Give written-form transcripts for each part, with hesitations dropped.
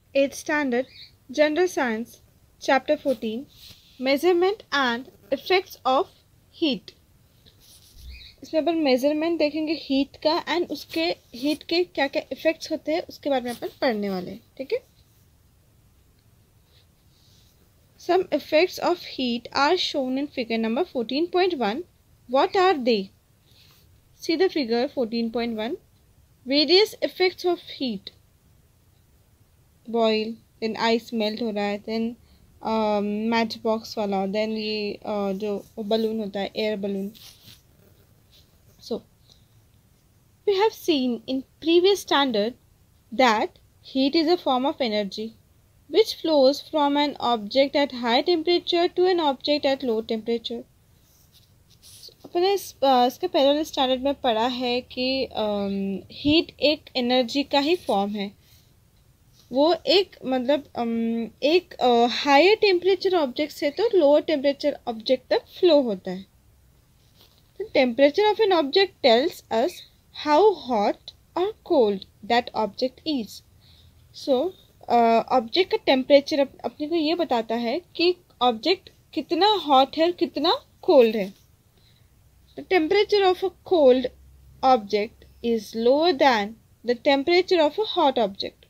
8th Standard General Science Chapter 14 Measurement and Effects of Heat। इसमें अपन measurement देखेंगे heat का एंड उसके हीट के क्या क्या इफेक्ट्स होते हैं उसके बारे में अपन पढ़ने वाले हैं। ठीक है। Some effects of heat are shown in figure number 14.1. What are they? See the figure 14.1. Various effects of heat. Boil, then ice melt हो रहा है, then मैच बॉक्स वाला, then ये जो बलून होता है air balloon. So we have seen in previous standard that heat is a form of energy which flows from an object at high temperature to an object at low temperature. अपने इसके पहले standard में पढ़ा है कि heat एक energy का ही form है। वो एक मतलब एक हायर टेम्परेचर ऑब्जेक्ट से तो लोअर टेम्परेचर ऑब्जेक्ट तक फ्लो होता है। The temperature of an object tells us how hot or cold that object is. So object का टेम्परेचर अपने को ये बताता है कि ऑब्जेक्ट कितना हॉट है और कितना कोल्ड है। The temperature of a cold object is lower than the temperature of a hot object.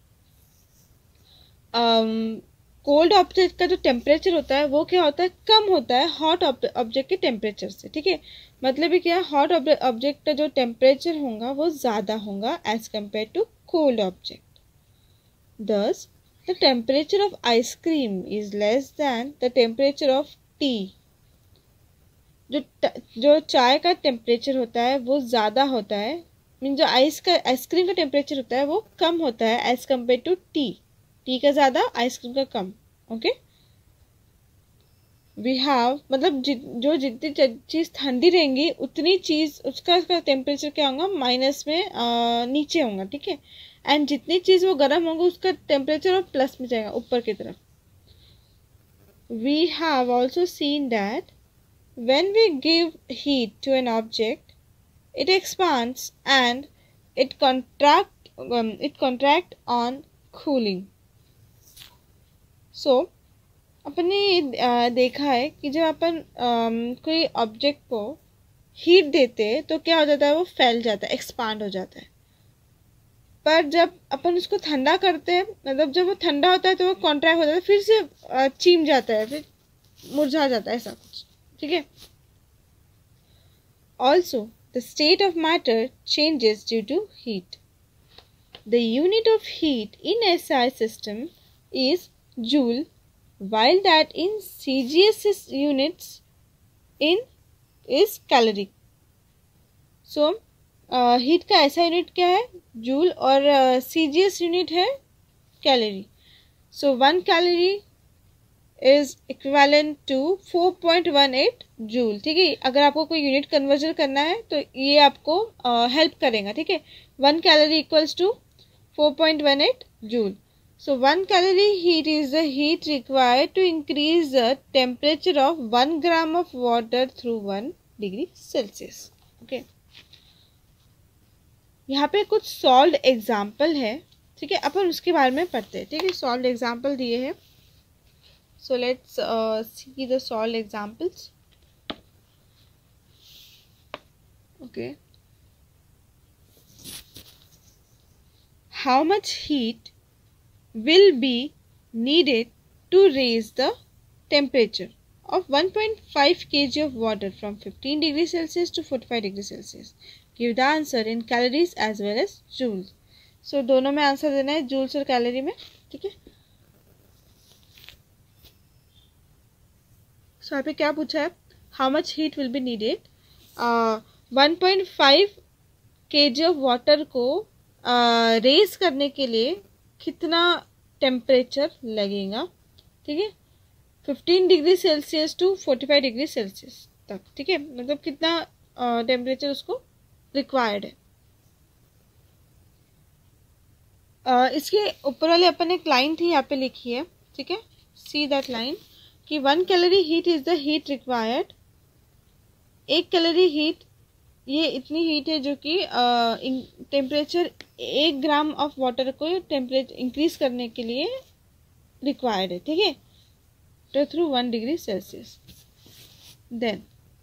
Cold object का जो टेम्परेचर होता है वो क्या होता है, कम होता है हॉट ऑब्जेक्ट के टेम्परेचर से। ठीक है, मतलब ये क्या, हॉट ऑब्जेक्ट का जो टेम्परेचर होगा वो ज़्यादा होगा as compare to cold object. Thus, the temperature of ice cream is less than the temperature of tea. जो चाय का टेम्परेचर होता है वो ज़्यादा होता है, मीन जो आइसक्रीम का टेम्परेचर होता है वो कम होता है एज कम्पेयर टू टी का ज़्यादा आइसक्रीम का कम। ओके, वी हैव मतलब जो जितनी चीज़ ठंडी रहेंगी उतनी चीज़ उसका टेम्परेचर क्या होगा, माइनस में नीचे होगा। ठीक है, एंड जितनी चीज़ वो गर्म होगा उसका टेम्परेचर और प्लस में जाएगा ऊपर की तरफ। We have also seen that when we give heat to an object it expands and it contract on cooling. So अपने देखा है कि जब अपन कोई ऑब्जेक्ट को हीट देते हैं तो क्या हो जाता है, वो फैल जाता है, एक्सपांड हो जाता है। पर जब अपन उसको ठंडा करते हैं, मतलब जब वो ठंडा होता है तो वो कॉन्ट्रैक्ट हो जाता है, फिर से चिम जाता है, फिर मुरझा जाता है, ऐसा कुछ। ठीक है। Also the state of matter changes due to heat. The unit of heat in SI system is joule, while that in CGS units is calorie. So heat का ऐसा यूनिट क्या है, जूल, और CGS यूनिट है calorie. So 1 calorie is equivalent to 4.18 joule. ठीक है, अगर आपको कोई यूनिट कन्वर्जन करना है तो ये आपको हेल्प करेगा। ठीक है, 1 calorie equals to 4.18 joule. So 1 calorie heat is the heat required to increase the temperature of 1 gram of water through 1 degree Celsius. Okay. यहाँ पे कुछ सॉल्व्ड एग्जाम्पल है। ठीक है, अपन उसके बारे में पढ़ते हैं। ठीक है, सॉल्व्ड एग्जाम्पल दिए हैं। So let's see the solved examples. Okay, how much heat will be needed to raise the temperature of 1.5 kg of water from 15 degrees Celsius to 45 degrees Celsius. Give the answer in calories as well as joules. So दोनों में answer देना है, joules और calorie में। ठीक है, सो यहाँ पे क्या पूछा है, how much heat will be needed. 1.5 kg of water को रेज करने के लिए कितना टेम्परेचर लगेगा। ठीक है, 15 degree Celsius to 45 degree Celsius तक। ठीक है, मतलब कितना टेम्परेचर उसको रिक्वायर्ड है। इसके ऊपर वाले अपन एक लाइन थी यहाँ पे लिखी है। ठीक है, सी दैट लाइन कि 1 calorie heat is the heat required. 1 calorie heat, ये इतनी हीट है जो कि टेम्परेचर 1 ग्राम ऑफ वाटर को टेम्परेचर इंक्रीज करने के लिए रिक्वायर्ड है, ठीक है, तो थ्रू 1 डिग्री सेल्सियस। देन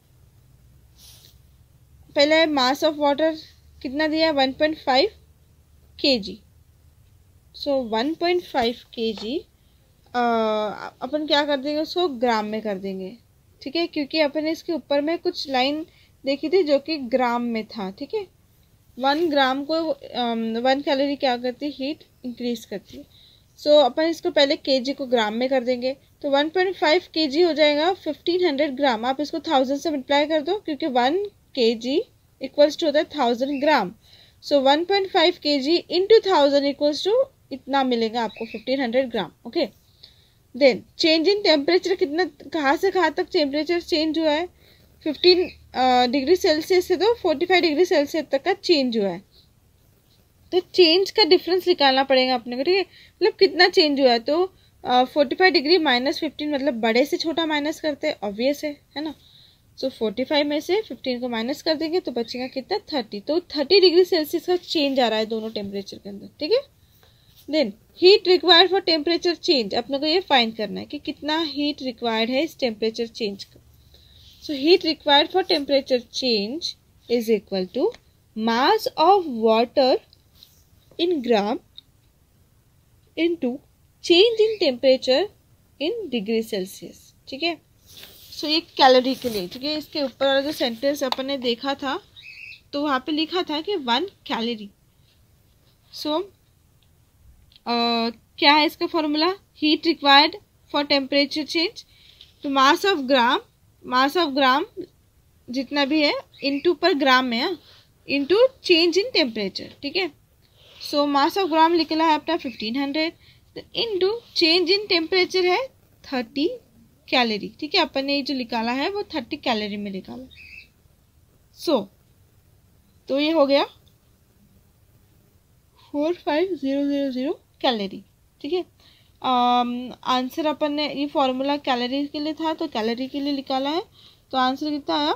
पहले मास ऑफ वाटर कितना दिया, 1.5 kg। सो 1.5 kg अपन क्या कर देंगे, उसको ग्राम में कर देंगे, ठीक है, क्योंकि अपन ने इसके ऊपर में कुछ लाइन देखी थी जो कि ग्राम में था, ठीक है। 1 ग्राम को 1 कैलोरी क्या करती है, हीट इंक्रीज करती है। सो अपन इसको पहले केजी को ग्राम में कर देंगे, तो 1.5 kg हो जाएगा 1500 ग्राम। आप इसको 1000 से मल्टीप्लाई कर दो, क्योंकि 1 kg इक्वल्स टू होता है 1000 gram. So 1.5 kg into 1000 equals to इतना मिलेगा आपको 1500 gram, okay. Then change in temperature कितना, कहाँ से कहाँ तक टेम्परेचर चेंज हुआ है, 15 डिग्री सेल्सियस से तो 45 डिग्री सेल्सियस तक का चेंज हुआ है। तो चेंज का डिफरेंस निकालना पड़ेगा अपने को, ठीक है, मतलब कितना चेंज हुआ है। तो 45 डिग्री माइनस 15 मतलब बड़े से छोटा माइनस करते हैं, ऑब्वियस है ना। सो 45 में से 15 को माइनस कर देंगे तो बचेगा कितना, 30। तो 30 डिग्री सेल्सियस का चेंज आ रहा है दोनों टेम्परेचर के अंदर, ठीक है। Then heat required for temperature change, अपने को ये फाइंड करना है कि कितना हीट रिक्वायर्ड है इस टेम्परेचर चेंज का। So heat required for temperature change is equal to mass of water in gram into change in temperature in degree Celsius, ठीक है। सो ये कैलोरी के लिए, ठीक है। इसके ऊपर वाला जो सेंटेंस अपन ने देखा था तो वहाँ पे लिखा था कि 1 कैलोरी। सो क्या है इसका formula, heat required for temperature change, तो मास ऑफ ग्राम जितना भी है इनटू पर ग्राम में है, इनटू चेंज इन टेम्परेचर, ठीक है। सो मास ऑफ ग्राम निकला है अपना 1500, इनटू चेंज इन टेम्परेचर है 30 कैलोरी, ठीक है। अपन ने जो निकाला है वो 30 कैलोरी में निकाला। तो ये हो गया 45000 कैलोरी, ठीक है। आंसर अपन ने, ये फॉर्मूला कैलोरी के लिए था तो कैलोरी के लिए निकाला है, तो आंसर कितना आया,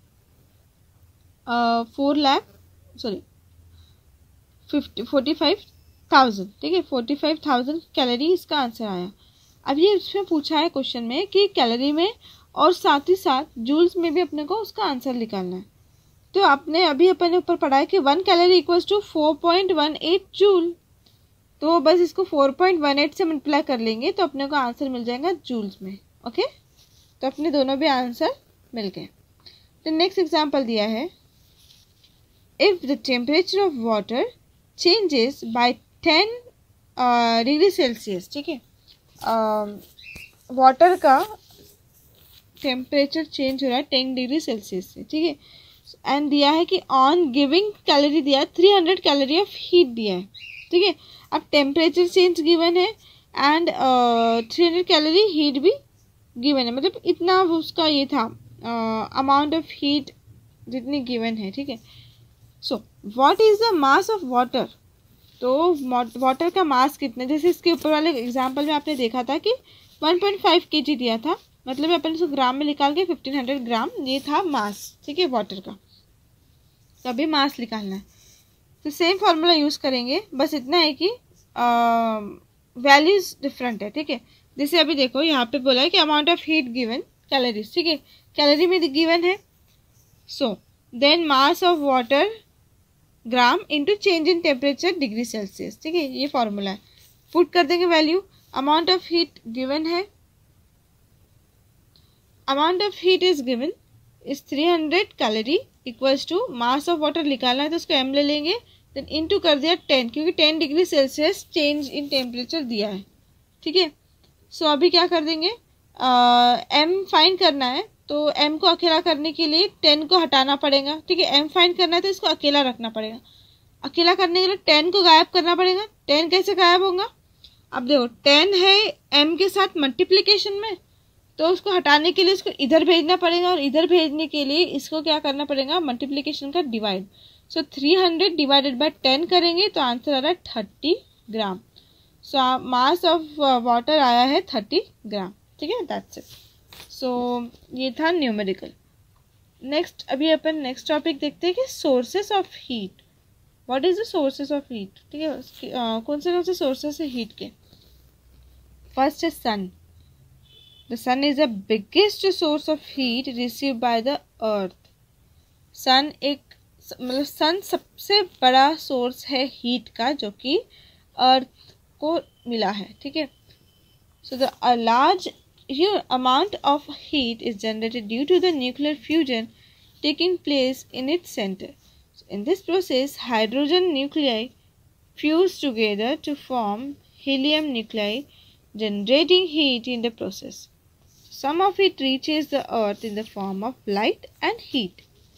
45,000, ठीक है, 45,000 कैलोरी इसका आंसर आया। अब ये इसमें पूछा है क्वेश्चन में कि कैलोरी में और साथ ही साथ जूल्स में भी अपने को उसका आंसर निकालना है। तो आपने अभी अपने ऊपर पढ़ा है कि 1 कैलोरी इक्वल्स टू 4.18 जूल, तो बस इसको 4.18 से मल्टीप्लाई कर लेंगे तो अपने को आंसर मिल जाएगा जूल्स में, ओके। तो अपने दोनों भी आंसर मिल गए। तो नेक्स्ट एग्जांपल दिया है, if the temperature of water changes by 10 degree Celsius, ठीक है, वाटर का टेम्परेचर चेंज हो रहा है 10 डिग्री सेल्सियस से, ठीक है। एंड दिया है कि ऑन गिविंग कैलोरी दिया है 300 कैलोरी ऑफ हीट दिया है, ठीक है। अब टेम्परेचर चेंज गिवन है एंड 300 कैलोरी हीट भी गिवन है, मतलब इतना उसका ये था अमाउंट ऑफ हीट जितनी गिवन है, ठीक है। So what is the mass of water, तो वाटर का मास कितना, जैसे इसके ऊपर वाले एग्जांपल में आपने देखा था कि 1.5 kg दिया था, मतलब अपन इसको ग्राम में निकाल के 1500 ग्राम ये था मास, ठीक है, वाटर का। तो अभी मास निकालना है, तो सेम फॉर्मूला यूज़ करेंगे, बस इतना है कि वैल्यूज डिफरेंट है, ठीक है। जैसे अभी देखो यहाँ पे बोला है कि amount of heat given calories, ठीक है, कैलोरी में गिवन है। So then mass of water gram into change in temperature degree Celsius, ठीक है, ये फॉर्मूला है। पुट कर देंगे value, amount of heat given है, amount of heat is given is 300 calorie equals to mass of water निकालना है तो उसको m ले लेंगे, देन इनटू कर दिया 10, क्योंकि 10 degree Celsius change in temperature दिया है, ठीक है। सो अभी क्या कर देंगे, m फाइंड करना है तो m को अकेला करने के लिए 10 को हटाना पड़ेगा, ठीक है। m फाइंड करना है तो इसको अकेला रखना पड़ेगा, अकेला करने के लिए 10 को गायब करना पड़ेगा। 10 कैसे गायब होगा, अब देखो 10 है m के साथ मल्टीप्लिकेशन में, तो उसको हटाने के लिए इसको इधर भेजना पड़ेगा और इधर भेजने के लिए इसको क्या करना पड़ेगा, मल्टीप्लिकेशन का डिवाइड। सो 300 डिवाइडेड बाय 10 करेंगे तो आंसर आ रहा है 30 ग्राम। सो मास ऑफ वाटर आया है 30 ग्राम, ठीक है, दैट्स इट। सो ये था न्यूमेरिकल। नेक्स्ट अभी अपन नेक्स्ट टॉपिक देखते हैं कि sources of heat, what is the sources of heat, ठीक है, कौन से सोर्सेस है हीट के। First is sun. The sun is the biggest source of heat received by the earth. सन सन सबसे बड़ा सोर्स है हीट का जो कि अर्थ को मिला है, ठीक है. So the a large amount of heat is generated due to the nuclear fusion taking place in its center. So in this process, hydrogen nuclei fuse together to form helium nuclei, generating heat in the process. Some of it reaches the earth in the form of light and heat.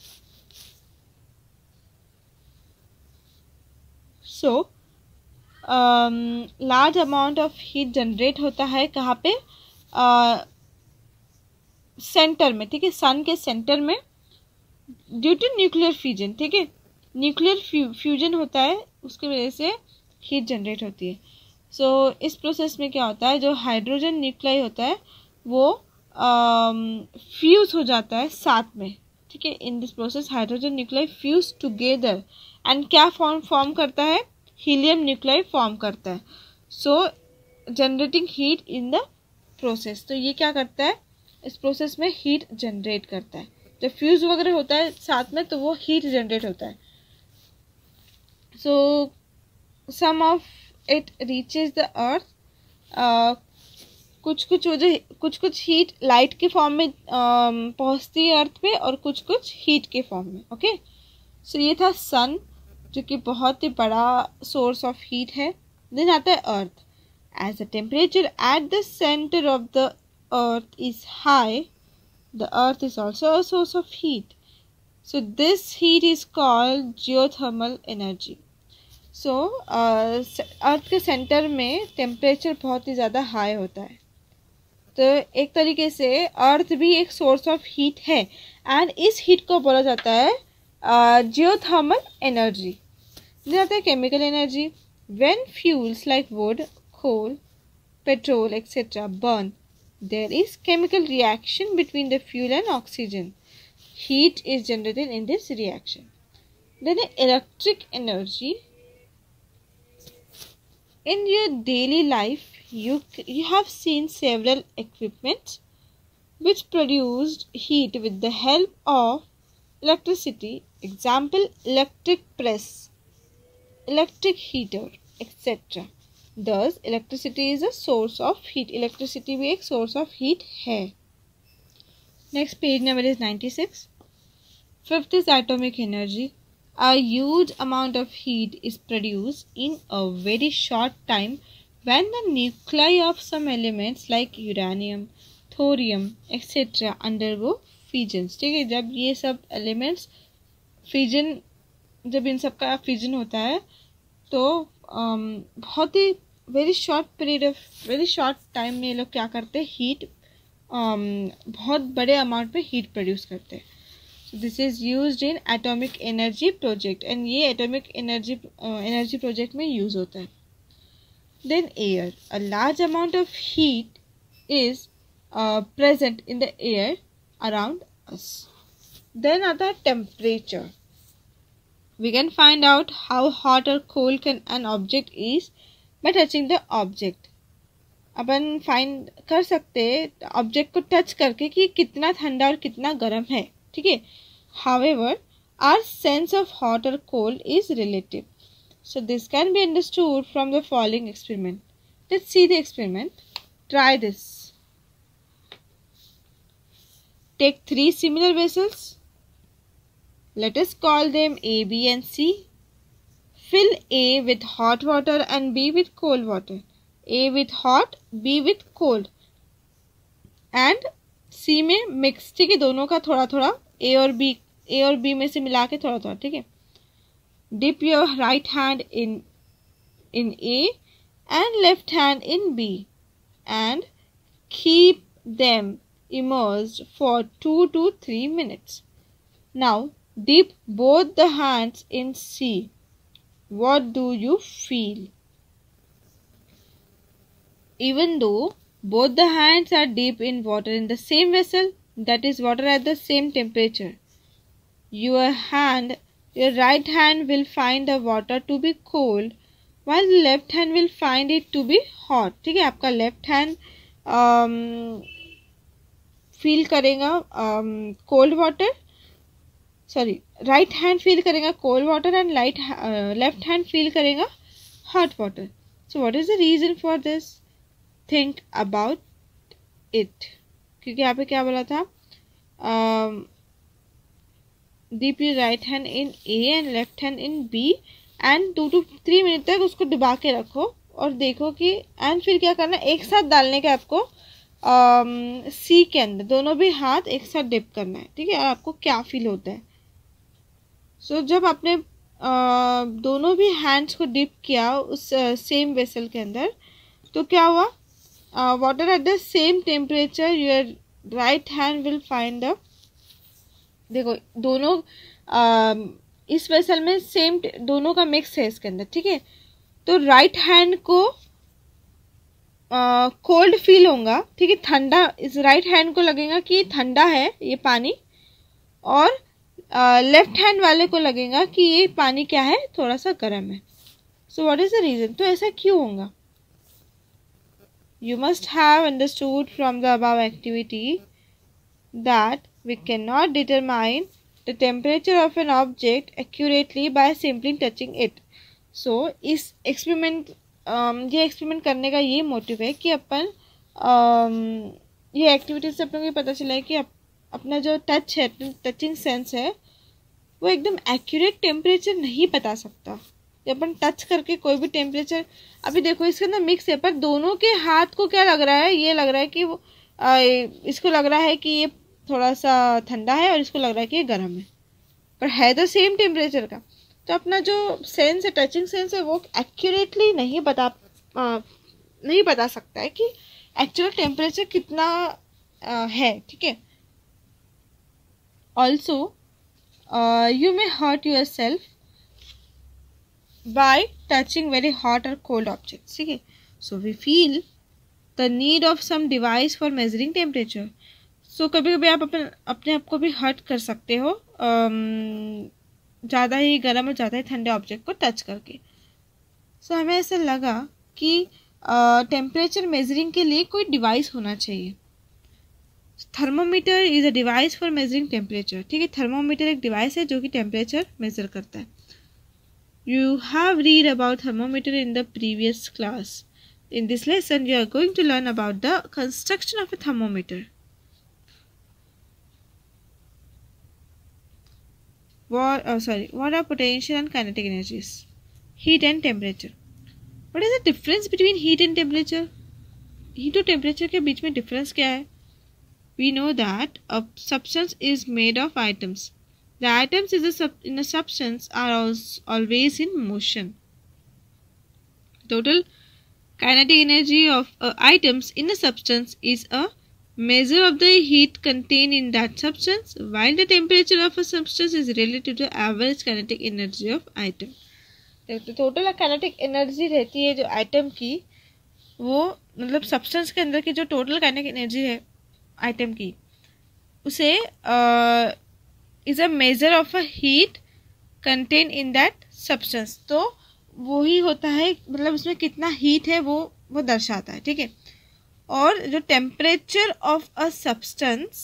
So, large amount of heat generate होता है कहाँ पे, centre में, ठीक है, सन के centre में, due to nuclear fusion, ठीक है, न्यूक्लियर फ्यूजन होता है, उसकी वजह से हीट जनरेट होती है. सो इस प्रोसेस में क्या होता है, जो हाइड्रोजन न्यूक्लाई होता है वो फ्यूज हो जाता है साथ में, ठीक है. In this process hydrogen nuclei fuse together and क्या फॉर्म करता है, हीलियम न्यूक्लाई फॉर्म करता है. So generating heat in the process. तो ये क्या करता है, इस प्रोसेस में हीट जनरेट करता है. जब फ्यूज वगैरह होता है साथ में तो वो हीट जनरेट होता है. So some of it reaches the earth. कुछ हीट लाइट के फॉर्म में पहुंचती है अर्थ पे और कुछ हीट के फॉर्म में. ओके, सो ये था सन जो कि बहुत ही बड़ा सोर्स ऑफ हीट है. देन आता है earth. As the temperature at the centre of the earth is high, the earth is also a source of heat. So this heat is called geothermal energy. So earth के centre में temperature बहुत ही ज़्यादा high होता है. तो एक तरीके से अर्थ भी एक सोर्स ऑफ हीट है एंड इस हीट को बोला जाता है जियोथर्मल एनर्जी. देन आता है chemical energy. When fuels like wood, coal, petrol etcetera burn, there is chemical reaction between the fuel and oxygen. Heat is generated in this reaction. Then electric energy. In your daily life, you have seen several equipments which produced heat with the help of electricity. Example: electric press, electric heater, etc. Thus, electricity is a source of heat. Electricity भी एक source of heat है. Next page number is 96. Fifth is atomic energy. A huge amount of heat is produced in a very short time when the nuclei of some elements like uranium, thorium, etc. undergo fusions. ठीक है, जब ये सब elements fusion, जब इन सब का fusion होता है तो बहुत ही वेरी शॉर्ट टाइम में ये लोग क्या करते हैं, हीट बहुत बड़े अमाउंट में हीट प्रोड्यूस करते हैं. So this is used in atomic energy project and ये एटॉमिक एनर्जी प्रोजेक्ट में यूज होता है. Then air. A large amount of heat is present in the air around us. Then आता है temperature. We can find out how hot or cold an object is by touching the object. अपन find कर सकते हैं object को touch करके कि कितना ठंडा और कितना गर्म है, ठीक है. However, our sense of hot or cold is relative. So this can be understood from the following experiment. Let's see the experiment. Try this. Take 3 similar vessels. Let us call them A, B and C. Fill A with hot water and B with cold water. A with hot, B with cold. And C में mix, ठीक है, दोनों का थोड़ा थोड़ा A और B में से मिला के थोड़ा थोड़ा, ठीक है. Dip your right hand in A and left hand in B and keep them immersed for 2 to 3 minutes. Now dip both the hands in C. What do you feel? Even though both the hands are dipped in water in the same vessel, that is water at the same temperature, your right hand will find the water to be cold while the left hand will find it to be hot. ठीक है, आपका left hand feel करेगा cold water, sorry right hand feel करेगा cold water and left hand feel करेगा hot water. So what is the reason for this? Think about it. क्योंकि यहाँ पे क्या बोला था, dip your right hand in A and left hand in B and 2 to 3 minute तक उसको डुबा के रखो और देखो कि, एंड फिर क्या करना है, एक साथ डालने का आपको सी के अंदर दोनों भी हाथ एक साथ डिप करना है. ठीक है, और आपको क्या फील होता है. सो जब आपने दोनों भी हैंड्स को डिप किया उस सेम वेसल के अंदर, तो क्या हुआ, water at the same temperature your right hand will find the, देखो दोनों इस वेसल में सेम दोनों का मिक्स है इसके अंदर. ठीक है, तो राइट हैंड को कोल्ड फील होगा. ठीक है, ठंडा, इस राइट हैंड को लगेगा कि ठंडा है ये पानी, और लेफ्ट हैंड वाले को लगेगा कि ये पानी क्या है, थोड़ा सा गर्म है. So what is the reason? तो ऐसा क्यों होगा? You must have understood from the above activity that we cannot determine the temperature of an object accurately by simply touching it. So इस एक्सपेरिमेंट ये एक्सपेरिमेंट करने का ये मोटिव है कि अपन ये एक्टिविटी से अपन को पता चला है कि अपना जो टच है, टचिंग सेंस है, वो एकदम एक्यूरेट टेम्परेचर नहीं बता सकता. जब अपन टच करके कोई भी टेम्परेचर, अभी देखो इसके अंदर मिक्स है, पर दोनों के हाथ को क्या लग रहा है, ये लग रहा है कि वो इसको लग रहा है कि ये थोड़ा सा ठंडा है और इसको लग रहा है कि ये गर्म है, पर है तो सेम टेम्परेचर का. तो अपना जो सेंस है, टचिंग सेंस है, वो एक्यूरेटली नहीं बता सकता है कि एक्चुअल टेम्परेचर कितना है. ठीक है, also you may hurt yourself by touching very hot और कोल्ड ऑब्जेक्ट्स. ठीक है, so we feel the need of some device for measuring temperature. So कभी कभी आप अपने आप को भी हर्ट कर सकते हो ज़्यादा ही गर्म और ज़्यादा ही ठंडे ऑब्जेक्ट को टच करके. सो हमें ऐसा लगा कि टेम्परेचर मेजरिंग के लिए कोई डिवाइस होना चाहिए. Thermometer is a device for measuring temperature. ठीक है, थर्मोमीटर एक डिवाइस है जो कि टेम्परेचर मेजर करता है. You have read about thermometer in the previous class. In this lesson, you are going to learn about the construction of a thermometer. What are potential and kinetic energies? Heat and temperature. What is the difference between heat and temperature? Heat और temperature के बीच में difference क्या है? We know that a substance is made of atoms. The atoms in a substance are always in motion. Total kinetic energy of items in a substance is a measure of the heat contained in that substance, while the temperature of a substance is related to the average kinetic energy of item. तो total kinetic energy रहती है जो item की, वो मतलब substance के अंदर की जो टोटल kinetic energy है आइटम की, उसे is a measure of a heat content in that substance. तो वो ही होता है, मतलब उसमें कितना हीट है वो दर्शाता है. ठीक है, और जो temperature of a substance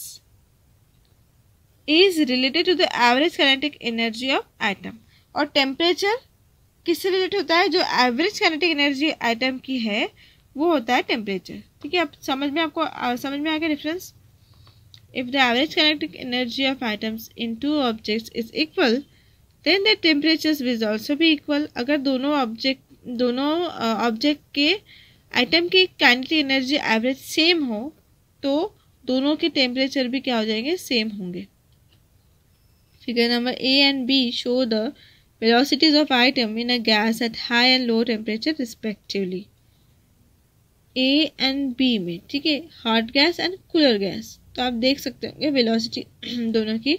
is related to the average kinetic energy of item. और टेम्परेचर किससे रिलेटेड होता है? जो एवरेज काइनेटिक एनर्जी आइटम की है वो होता है टेम्परेचर. ठीक है, अब समझ में आ गया difference. If the average kinetic energy of items in two objects is equal, then the temperatures will also be equal. अगर दोनों ऑब्जेक्ट के आइटम की काइनेटिक एनर्जी एवरेज सेम हो तो दोनों के टेम्परेचर भी क्या हो जाएंगे? सेम होंगे. Figure number A and B show the velocities of item in a gas at high and low temperature respectively. A and B में, ठीक है, hot gas and cooler gas. तो आप देख सकते होंगे वेलोसिटी दोनों की.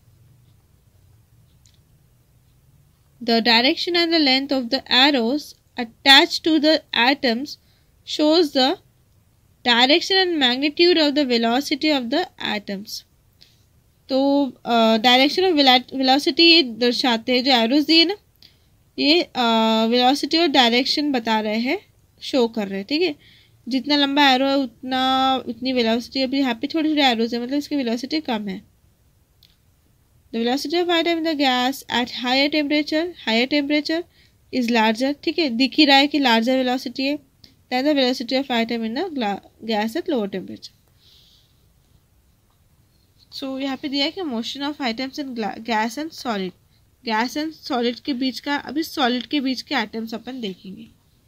The direction and the length of the arrows attached to the atoms shows the direction and magnitude of the velocity of the atoms. तो डायरेक्शन ऑफ वेलोसिटी दर्शाते हैं जो एरोज दिए ना, ये वेलोसिटी और डायरेक्शन बता रहे हैं, शो कर रहे हैं, ठीक है। जितना लंबा एरो है उतनी वेलोसिटी। अभी यहाँ पे छोटे छोटे एरोज है, मतलब इसकी वेलोसिटी कम है। The velocity of item in the gas at higher temperature is larger, ठीक है, दिख ही रहा है कि लार्जर वेलोसिटी है than the velocity of item in the gas at lower temperature. So यहाँ पे दिया है कि motion of items in gas and solid, gas and solid के बीच का, अभी सॉलिड के बीच के एटम्स अपन देखेंगे।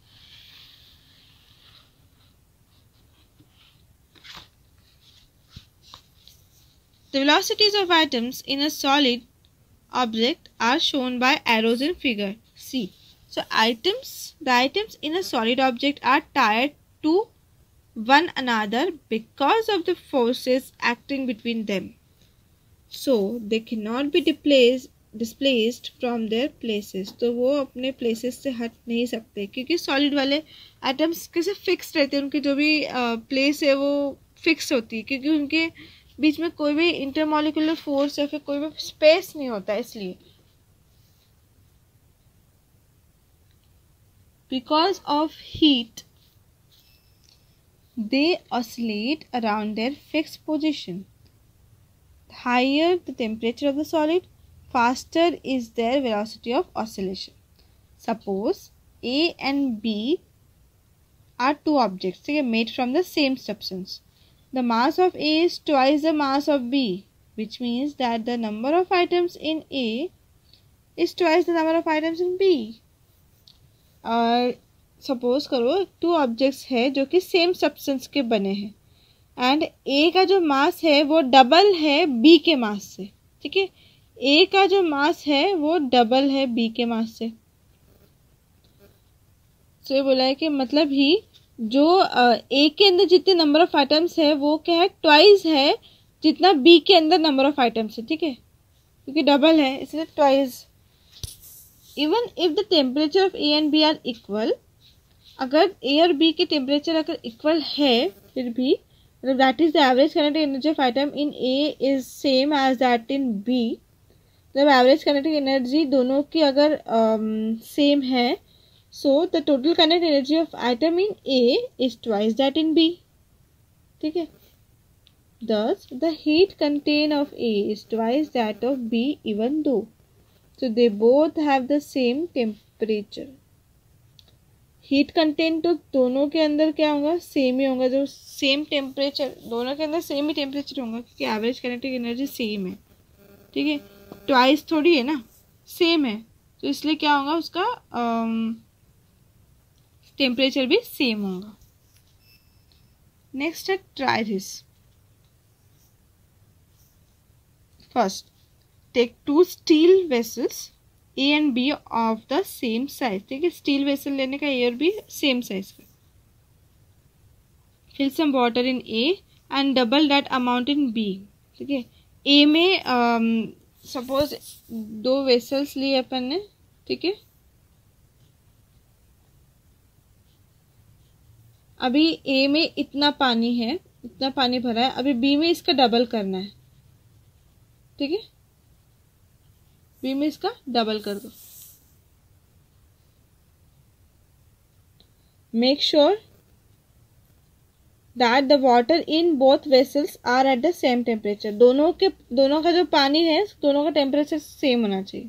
The velocities of atoms in a solid object are shown by arrows in figure C. So the atoms in a solid object are tied to one another because of the forces acting between them. So they cannot be displaced from their places. तो वो अपने places से हट नहीं सकते, क्योंकि solid वाले atoms कैसे fixed रहते हैं, उनकी जो भी place है वो fixed होती है, क्योंकि उनके बीच में कोई भी इंटरमॉलिकुलर फोर्स या फिर कोई भी स्पेस नहीं होता, इसलिए। Because of heat they oscillate around their fixed position. Higher the temperature of the solid, faster is their velocity of oscillation. Suppose A and B are two objects, ठीक है, made from the same substance. The mass of A is twice the mass of B, which means that the number of items in A is twice the number of items in B. और suppose करो two objects है जो कि same substance के बने हैं, and A का जो मास है वो डबल है B के मास से, ठीक है। A का जो मास है वो डबल है B के मास से। तो ये बोला है कि मतलब ही जो ए के अंदर जितने नंबर ऑफ आइटम्स है वो क्या है, ट्वाइस है जितना बी के अंदर नंबर ऑफ आइटम्स है, ठीक है, क्योंकि डबल है इसलिए twice. Even if the temperature of A and B are equal, अगर ए और बी के टेम्परेचर अगर इक्वल है फिर भी, मतलब that is the average kinetic energy of item in A is same as that in B, मतलब average kinetic energy दोनों की अगर सेम है, so the total kinetic energy of atom in A is twice that in B, ठीक है। Thus the heat contained of A is twice that of B even though, so they both have the same temperature. Heat content तो दोनों के अंदर क्या होगा, same ही होगा, जो सेम टेम्परेचर, दोनों के अंदर सेम ही टेम्परेचर होगा, क्योंकि एवरेज काइनेटिक एनर्जी सेम है, ठीक है। ट्वाइस थोड़ी है ना, सेम है, तो इसलिए क्या होगा, उसका टेम्परेचर भी सेम होगा। नेक्स्ट है try this. First take two steel vessels A and B of the same size, ठीक है, स्टील वेसल लेने का, ए और बी सेम साइज का। Fill some water in A and double that amount in B, ठीक है। ए में suppose दो वेसल्स लिए अपन ने, ठीक है, अभी ए में इतना पानी है, इतना पानी भरा है, अभी बी में इसका डबल करना है, ठीक है, बी में इसका डबल कर दो। Make sure that the water in both vessels are at the same temperature, दोनों का जो पानी है दोनों का टेम्परेचर सेम होना चाहिए।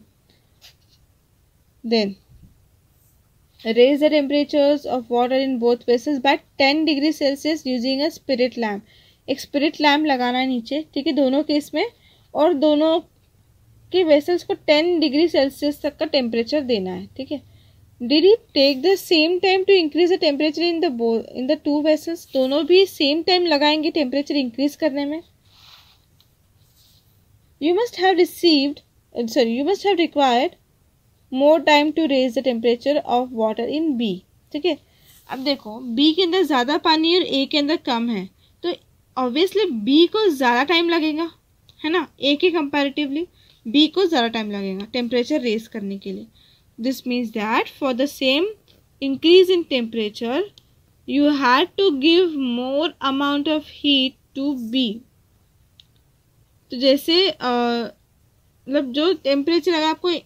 Then raise the temperatures of water in both vessels by 10 degree Celsius using a spirit lamp. एक स्पिरिट लैम्प लगाना है नीचे, ठीक है, दोनों केस में, और दोनों के वेसल्स को 10 डिग्री सेल्सियस तक का टेम्परेचर देना है, ठीक है। Did it take the same time to increase the temperature in the two vessels, दोनों भी सेम टाइम लगाएंगे टेम्परेचर इंक्रीज करने में। You must have required more time to raise the temperature of water in B, ठीक है। अब देखो B के अंदर ज़्यादा पानी है और ए के अंदर कम है, तो ऑब्वियसली बी को ज़्यादा टाइम लगेगा, है ना, ए के कंपैरेटिवली बी को ज़्यादा टाइम लगेगा टेम्परेचर रेज करने के लिए। This means that for the same increase in temperature you had to give more amount of heat to B. तो जैसे मतलब जो टेम्परेचर अगर आपको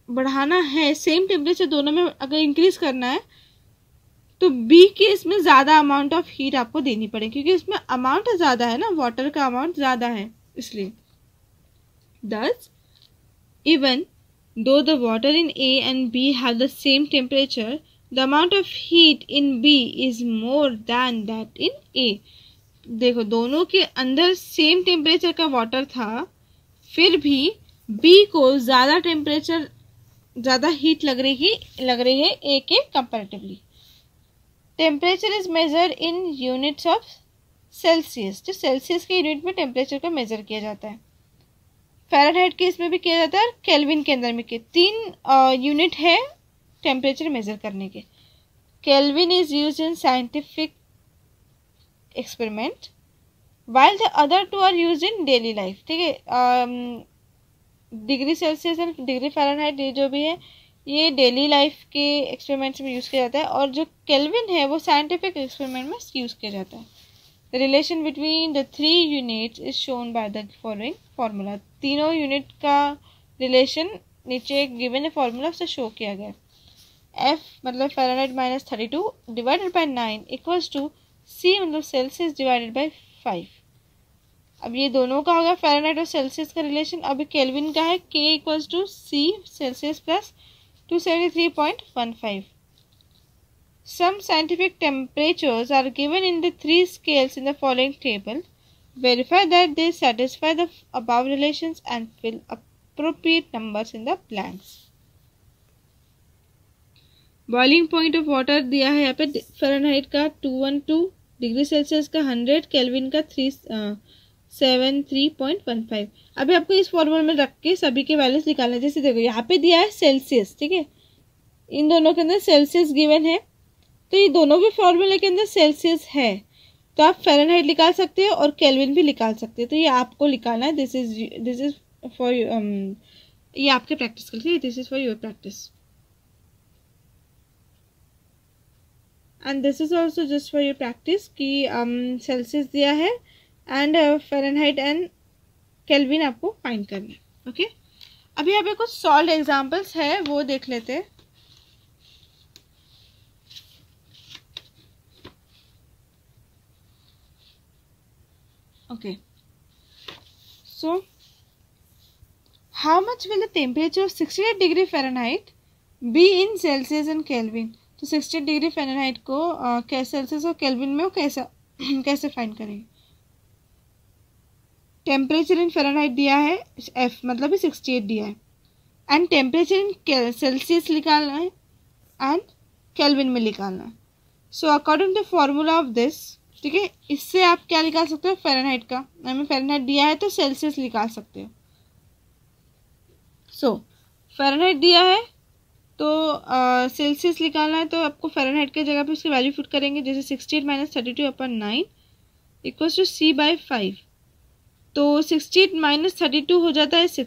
बढ़ाना है, सेम टेम्परेचर दोनों में अगर इंक्रीज करना है, तो बी के इसमें ज़्यादा अमाउंट ऑफ हीट आपको देनी पड़ेगी, क्योंकि इसमें अमाउंट ज़्यादा है ना, वाटर का अमाउंट ज़्यादा है इसलिए। Thus, even though the water in A and B have the same temperature, the amount of heat in B is more than that in A. देखो दोनों के अंदर सेम टेम्परेचर का वाटर था, फिर भी B को ज़्यादा टेम्परेचर, ज़्यादा हीट लग रही है A के comparatively. Temperature is measured in units of Celsius, जो सेल्सियस के यूनिट में टेम्परेचर को मेजर किया जाता है। फ़ारेनहाइट के इसमें भी किया जाता है, केल्विन के अंदर में के 3 यूनिट है टेम्परेचर मेजर करने के। Kelvin is used in scientific experiment while the other 2 are used in daily life. ठीक है, degree Celsius and degree Fahrenheit ये जो भी है ये डेली लाइफ के एक्सपेरिमेंट्स में यूज़ किया जाता है, और जो केल्विन है वो साइंटिफिक एक्सपेरिमेंट में यूज़ किया जाता है। The relation between the 3 units is shown by the following formula. तीनों यूनिट का रिलेशन नीचे गिवन फार्मूला से शो किया गया। F मतलब Fahrenheit -32 divided by 9 equals to C मतलब सेल्सियस डिवाइडेड बाय 5। अब ये दोनों का होगा फ़ारेनहाइट और सेल्सियस का रिलेशन। अभी केल्विन का है K equals to C Celsius plus 273.15. Some scientific temperatures are given in the 3 scales in the following table. Verify that they satisfy the above relations and fill appropriate numbers in the blanks. Boiling point of water दिया है यहाँ पे Fahrenheit का 212, degree Celsius का 100, kelvin का 373.15। अभी आपको इस फॉर्मूले में रख के सभी के वैल्यूज निकालना है। जैसे देखो यहाँ पे दिया है सेल्सियस, ठीक है, इन दोनों के अंदर सेल्सियस गिवन है, तो ये दोनों भी फॉर्मूले के अंदर सेल्सियस है, तो आप फ़ारेनहाइट निकाल सकते हो और केल्विन भी निकाल सकते हो। तो ये आपको निकालना है। दिस इज फॉर ये आपके प्रैक्टिस के लिए, this is for your practice and this is also just for your practice कि सेल्सियस दिया है एंड फ़ारेनहाइट एंड केल्विन आपको फाइंड करना है। ओके, अभी यहाँ पे कुछ सॉल्व एग्जांपल्स है वो देख लेते हैं। Okay, so how much will the temperature of 68 degree Fahrenheit be in Celsius and Kelvin? तो 68 डिग्री फ़ारेनहाइट को कैसे सेल्सियस और केल्विन में वो कैसे फाइंड करेंगे। टेम्परेचर इन फ़ारेनहाइट दिया है F मतलब भी 68 दिया है, एंड टेम्परेचर इन सेल्सियस निकालना है एंड केल्विन में निकालना है। So according to formula of this, ठीक है, इससे आप क्या निकाल सकते हो फ़ारेनहाइट का, हमें फ़ारेनहाइट दिया है तो सेल्सियस निकाल सकते हो। सो फ़ारेनहाइट दिया है तो सेल्सियस निकालना है, तो आपको फ़ारेनहाइट की जगह पे उसकी वैल्यू पुट करेंगे। जैसे 68 - 32/9 इक्वल्स टू C बाय 5, तो 68 - 32 हो जाता है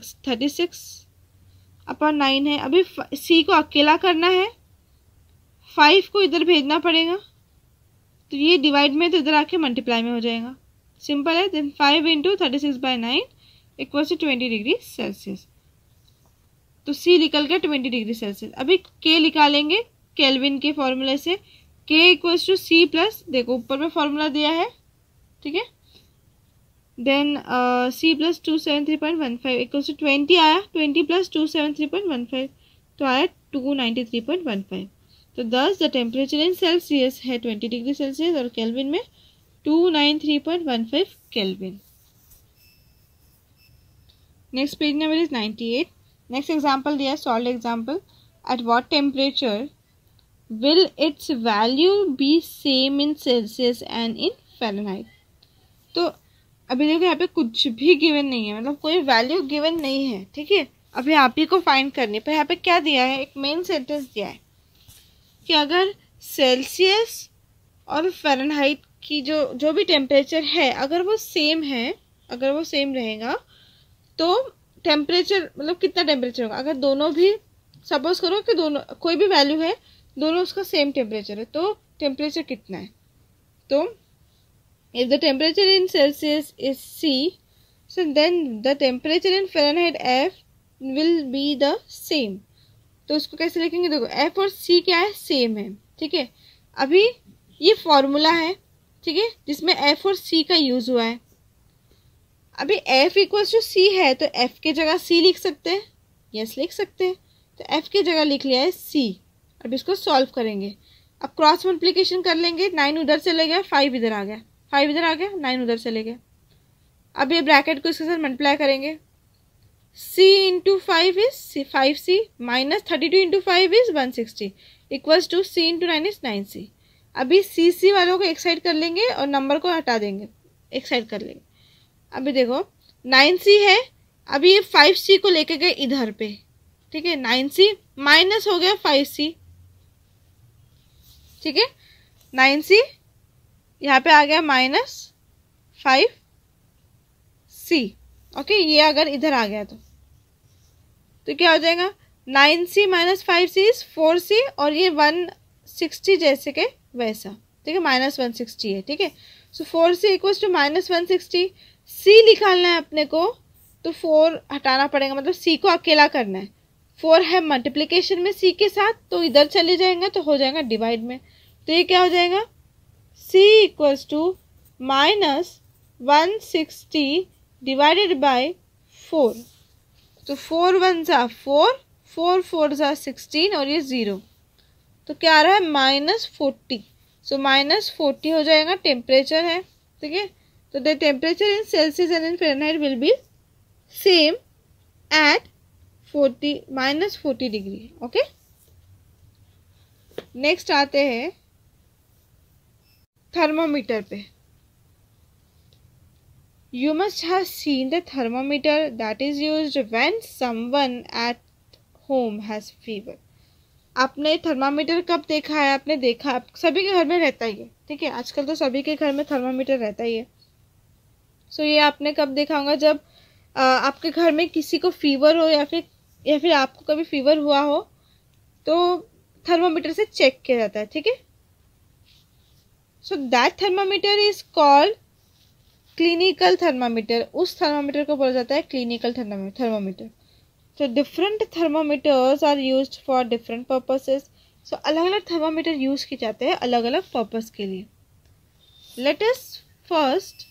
36/9 है। अभी C को अकेला करना है, 5 को इधर भेजना पड़ेगा, तो ये डिवाइड में तो इधर आके मल्टीप्लाई में हो जाएगा। सिंपल है। Then 5 × 36/9 equals to 20 degree Celsius, तो C निकल गया 20 डिग्री सेल्सियस। अभी K निकालेंगे केल्विन के फॉर्मूले से। K equals to C plus, देखो ऊपर में फॉर्मूला दिया है, ठीक है, then C plus 273.15 equals to 20 आया, 20 प्लस 273.15 तो आया 293.15। तो दस द टेम्परेचर इन सेल्सियस है 20 डिग्री सेल्सियस और केल्विन में 293.15 Kelvin. Next page number is 98। Next example दिया है solve example. At what temperature will its value be same in Celsius and in Fahrenheit. तो अभी देखो यहाँ पे कुछ भी गिवन नहीं है, मतलब कोई वैल्यू गिवन नहीं है, ठीक है, अभी आप ही को फाइंड करनी। पर यहाँ पे क्या दिया है, एक मेन सेंटेंस दिया है कि अगर सेल्सियस और फ़ारेनहाइट की जो भी टेम्परेचर है अगर वो सेम है, अगर वो सेम रहेगा तो टेम्परेचर मतलब कितना टेम्परेचर होगा। अगर दोनों भी सपोज करो कि दोनों कोई भी वैल्यू है, दोनों उसका सेम टेम्परेचर है, तो टेम्परेचर कितना है। तो if the temperature in Celsius is C, so then the temperature in Fahrenheit F will be the same. तो उसको कैसे लिखेंगे, देखो एफ और सी क्या है, सेम है, ठीक है। अभी ये फॉर्मूला है, ठीक है, जिसमें एफ और सी का यूज हुआ है। अभी एफ इक्वल्स टू सी है तो एफ की जगह सी लिख सकते हैं, यस लिख सकते हैं, तो एफ की जगह लिख लिया है सी। अब इसको सॉल्व करेंगे, अब क्रॉस मल्टीप्लिकेशन कर लेंगे, 9 उधर चले गया, 5 इधर आ गया, 5 इधर आ गया, 9 उधर चले गए। अब ये ब्रैकेट को इसके साथ मल्टीप्लाई करेंगे, c into 5 is 5c minus 32 into 5 is 160 equals to c into 9 is 9c। अभी सी वालों को एक साइड कर लेंगे और नंबर को हटा देंगे, एक साइड कर लेंगे। अभी देखो 9c है, अभी ये 5c को लेके गए इधर पे, ठीक है, 9c माइनस हो गया 5c, ठीक है, 9c यहाँ पे आ गया माइनस 5c, ओके। ये अगर इधर आ गया तो क्या हो जाएगा, 9c minus 5c is 4c, और ये 160 जैसे के वैसा, ठीक है, माइनस 160 है, ठीक है। So 4c equals to minus 160, c निकालना है अपने को, तो 4 हटाना पड़ेगा, मतलब c को अकेला करना है। 4 है मल्टीप्लिकेशन में c के साथ, तो इधर चले जाएंगे तो हो जाएगा डिवाइड में, तो ये क्या हो जाएगा, c equals to minus 160 divided by 4, तो 4 1 जा 4, 4 4 जा 16 और ये 0, तो क्या आ रहा है -40। सो -40 हो जाएगा, टेम्परेचर है, ठीक है। तो the temperature in Celsius and in Fahrenheit will be same at -40 degree, okay. Next आते हैं थर्मोमीटर पे। You must have seen the thermometer that is used when someone at home has fever. आपने thermometer कब देखा है, आपने देखा, सभी के घर में रहता ही है, ठीक है, आजकल तो सभी के घर में थर्मामीटर रहता ही है। सो ये आपने कब देखा होगा, जब आपके घर में किसी को फीवर हो या फिर आपको कभी फीवर हुआ हो, तो थर्मामीटर से चेक किया जाता है, ठीक है। सो that thermometer is called clinical thermometer, उस थर्मामीटर को बोला जाता है क्लिनिकल थर्मामीटर। तो different thermometers are used for different purposes. So अलग अलग थर्मामीटर यूज किए जाते हैं अलग अलग पर्पस के लिए। Let us first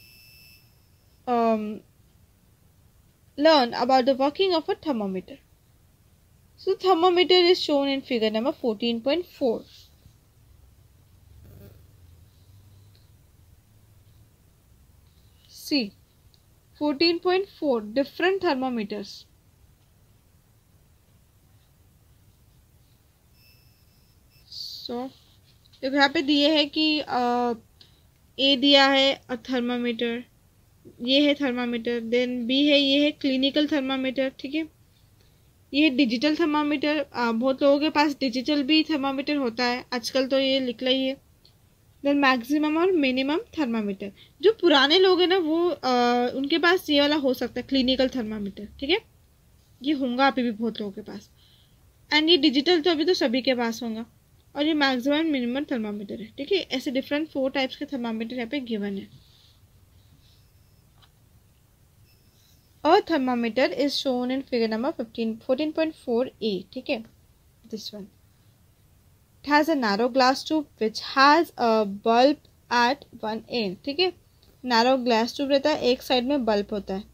learn about the working of a thermometer. So thermometer is shown in figure number 14.4. See 14.4 different thermometers. So देखो यहाँ पे दिए है कि ए दिया है अ थर्मामीटर, ये है थर्मामीटर, देन बी है, ये है क्लिनिकल थर्मामीटर, ठीक है, ये है डिजिटल थर्मामीटर। बहुत लोगों के पास डिजिटल भी थर्मामीटर होता है आजकल, तो ये लिखना ही है। देन मैक्सिमम और मिनिमम थर्मामीटर, जो पुराने लोग हैं ना वो उनके पास ये वाला हो सकता है क्लिनिकल थर्मामीटर, ठीक है, ये होगा अभी भी बहुत लोगों के पास। एंड ये डिजिटल तो अभी तो सभी के पास होगा, और ये मैक्सिमम मिनिमम थर्मामीटर है, ठीक है। ऐसे डिफरेंट 4 टाइप्स के थर्मामीटर यहाँ पे गिवन है। A thermometer is shown in figure number 14.4a, ठीक है, this one. It has a narrow glass tube which has a bulb at one end, ठीक है, narrow glass tube रहता है, एक साइड में बल्ब होता है।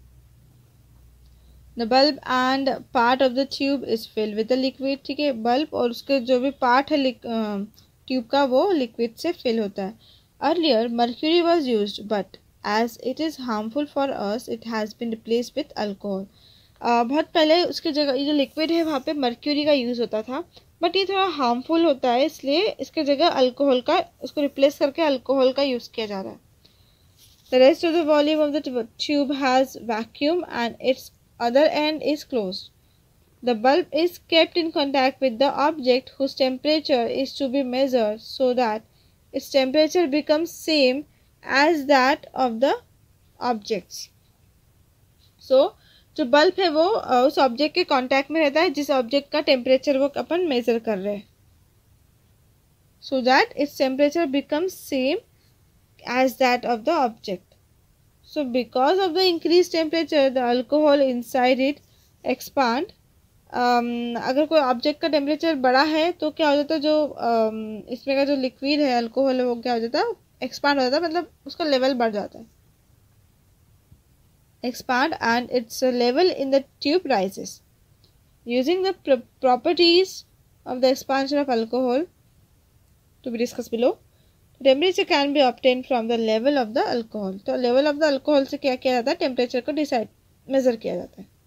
The bulb and part of the tube is filled with the liquid, ठीक है, बल्ब और उसके जो भी पार्ट है ट्यूब का वो लिक्विड से फिल होता है। Earlier mercury was used but as it is harmful for us it has been replaced with alcohol. बहुत पहले उसकी जगह ये जो लिक्विड है वहाँ पे मर्क्यूरी का यूज़ होता था, बट ये थोड़ा हार्मफुल होता है, इसलिए इसके जगह अल्कोहल का, उसको रिप्लेस करके अल्कोहल का यूज़ किया जा रहा है। The rest of the volume of the tube has vacuum and its other end is closed. The bulb is kept in contact with the object whose temperature is to be measured so that its temperature becomes same as that of the objects. So जो bulb है वो उस object के contact में रहता है जिस object का टेम्परेचर वो अपन मेजर कर रहे हैं, so that its temperature becomes same as that of the object. So because of the increased temperature the alcohol inside it expand अगर कोई ऑब्जेक्ट का टेम्परेचर बड़ा है तो क्या हो जाता है, जो इसमें का जो लिक्विड है अल्कोहल है वो क्या हो जाता है, एक्सपांड हो जाता है, मतलब उसका लेवल बढ़ जाता है, expand and its level in the tube rises. Using the properties of the expansion of alcohol to be discussed below, temperature can be obtained from the level of the alcohol. तो level of the alcohol से क्या किया जाता है, temperature को decide major किया जाता है.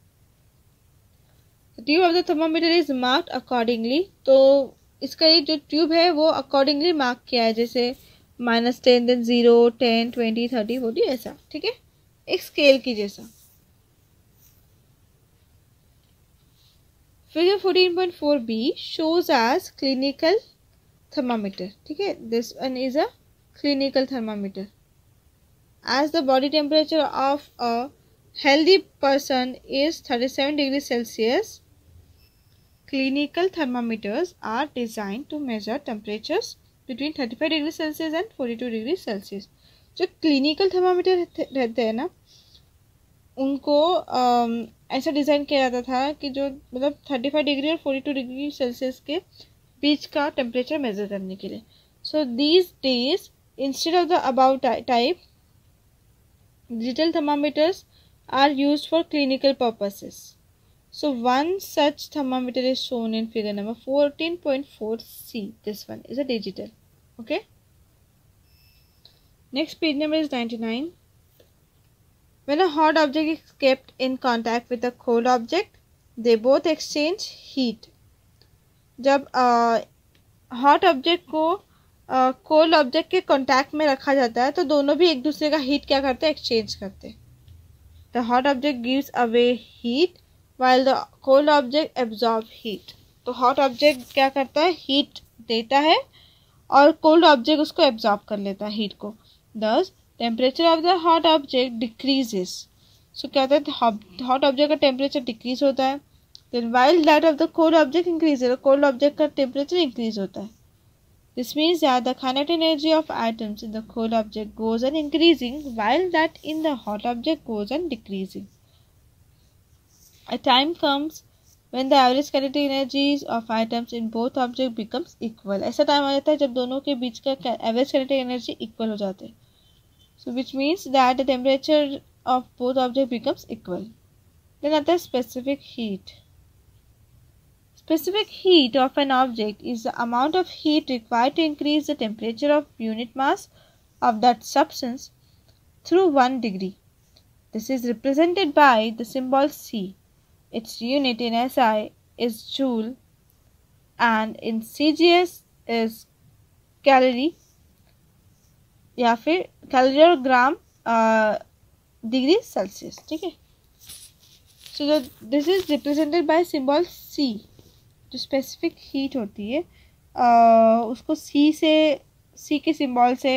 The tube of the thermometer is marked accordingly. तो इसका ये जो ट्यूब है वो अकॉर्डिंगली मार्क किया है, जैसे -10, देन 0, 10, 20, 30, 40 ऐसा, ठीक है, एक स्केल की जैसा. Figure 14.4b shows as clinical thermometer. ठीक है, this one is a clinical thermometer. As the body temperature of a healthy person is 37 degrees Celsius, clinical thermometers are designed to measure temperatures between 35 degrees Celsius and 42 degrees Celsius. जो clinical thermometer रहते हैं ना, उनको ऐसा design किया जाता था कि जो मतलब 35 डिग्री और 42 डिग्री सेल्सियस के बीच का टेम्परेचर मेजर करने के लिए. So these days instead of the above type digital thermometers are used for clinical purposes. So one such thermometer is shown in figure number 14.4c. This one is a digital. Okay, next page number is 99. When a hot object is kept in contact with a cold object, they both exchange heat. जब hot object को cold object के contact में रखा जाता है तो दोनों भी एक दूसरे का हीट क्या करते हैं, एक्सचेंज करते हैं. The hot object gives away heat while the cold object absorb heat. तो हॉट ऑब्जेक्ट क्या करता है, हीट देता है और कोल्ड ऑब्जेक्ट उसको एब्जॉर्ब कर लेता है हीट को. Thus temperature of the hot object decreases. So क्या होता है, हॉट ऑब्जेक्ट का टेम्परेचर डिक्रीज होता है. Then while that of the cold object increases, cold object का टेम्परेचर इंक्रीज होता है. This means that the kinetic energy of items in the cold object goes on increasing while that in the hot object goes on decreasing. A time comes when the average kinetic energies of items in both objects becomes equal. ऐसा time आ जाता है जब दोनों के बीच का average kinetic energy equal हो जाते हैं. So which means that the temperature of both objects becomes equal. Then आता है specific heat. Specific heat of an object is the amount of heat required to increase the temperature of unit mass of that substance through 1 degree. This is represented by the symbol C. Its unit in SI is joule and in CGS is calorie या फिर calorie और gram degree Celsius. ठीक है, so this is represented by symbol C. जो specific heat होती है उसको सी के सिंबल से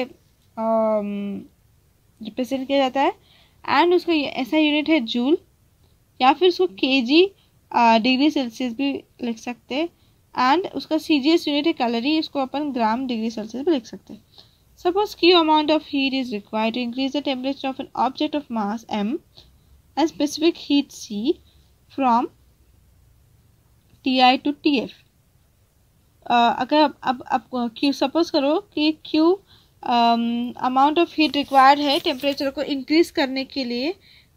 रिप्रेजेंट किया जाता है. एंड उसको ऐसा यूनिट है जूल या फिर उसको केजी डिग्री सेल्सियस भी लिख सकते हैं. एंड उसका सीजीएस यूनिट है कैलोरी, इसको अपन ग्राम डिग्री सेल्सियस भी लिख सकते हैं. Suppose Q amount of heat is required to increase the temperature of an object of mass m and specific heat C from Ti to Tf. अगर अब Q suppose करो कि Q amount of heat required है temperature को increase करने के लिए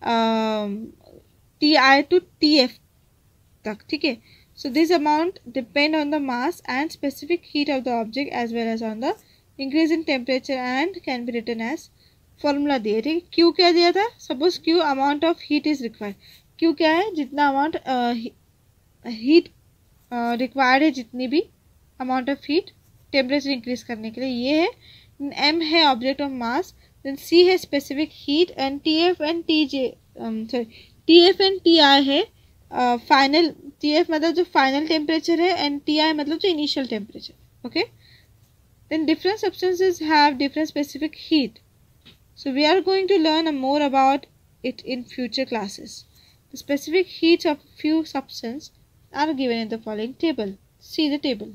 Ti to Tf तक. ठीक है, so this amount depend on the mass and specific heat of the object as well as on the increase in temperature and can be written as formula दिया. ठीक है, Q क्या दिया था, suppose Q amount of heat is required. Q क्या है, जितना amount heat required है, जितनी भी amount of heat temperature increase करने के लिए ये है. एम है object of mass, then C है specific heat and T F and T J T F and T I है फाइनल. टी एफ मतलब जो फाइनल टेम्परेचर है एंड टी आई मतलब जो initial temperature. Okay, then different substances have different specific heat. So we are going to learn more about it in future classes. The specific heats of few substances are given in the following table. See the table.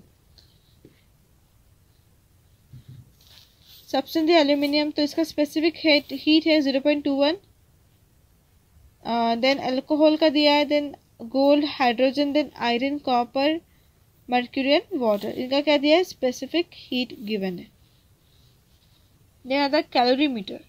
Substance है aluminium, तो इसका specific heat है 0.21. Then alcohol का दिया है, then gold, hydrogen, then iron, copper, mercury and water. इनका क्या दिया है? स्पेसिफिक हीट गिवन है। देन आता है कैलोरीमीटर।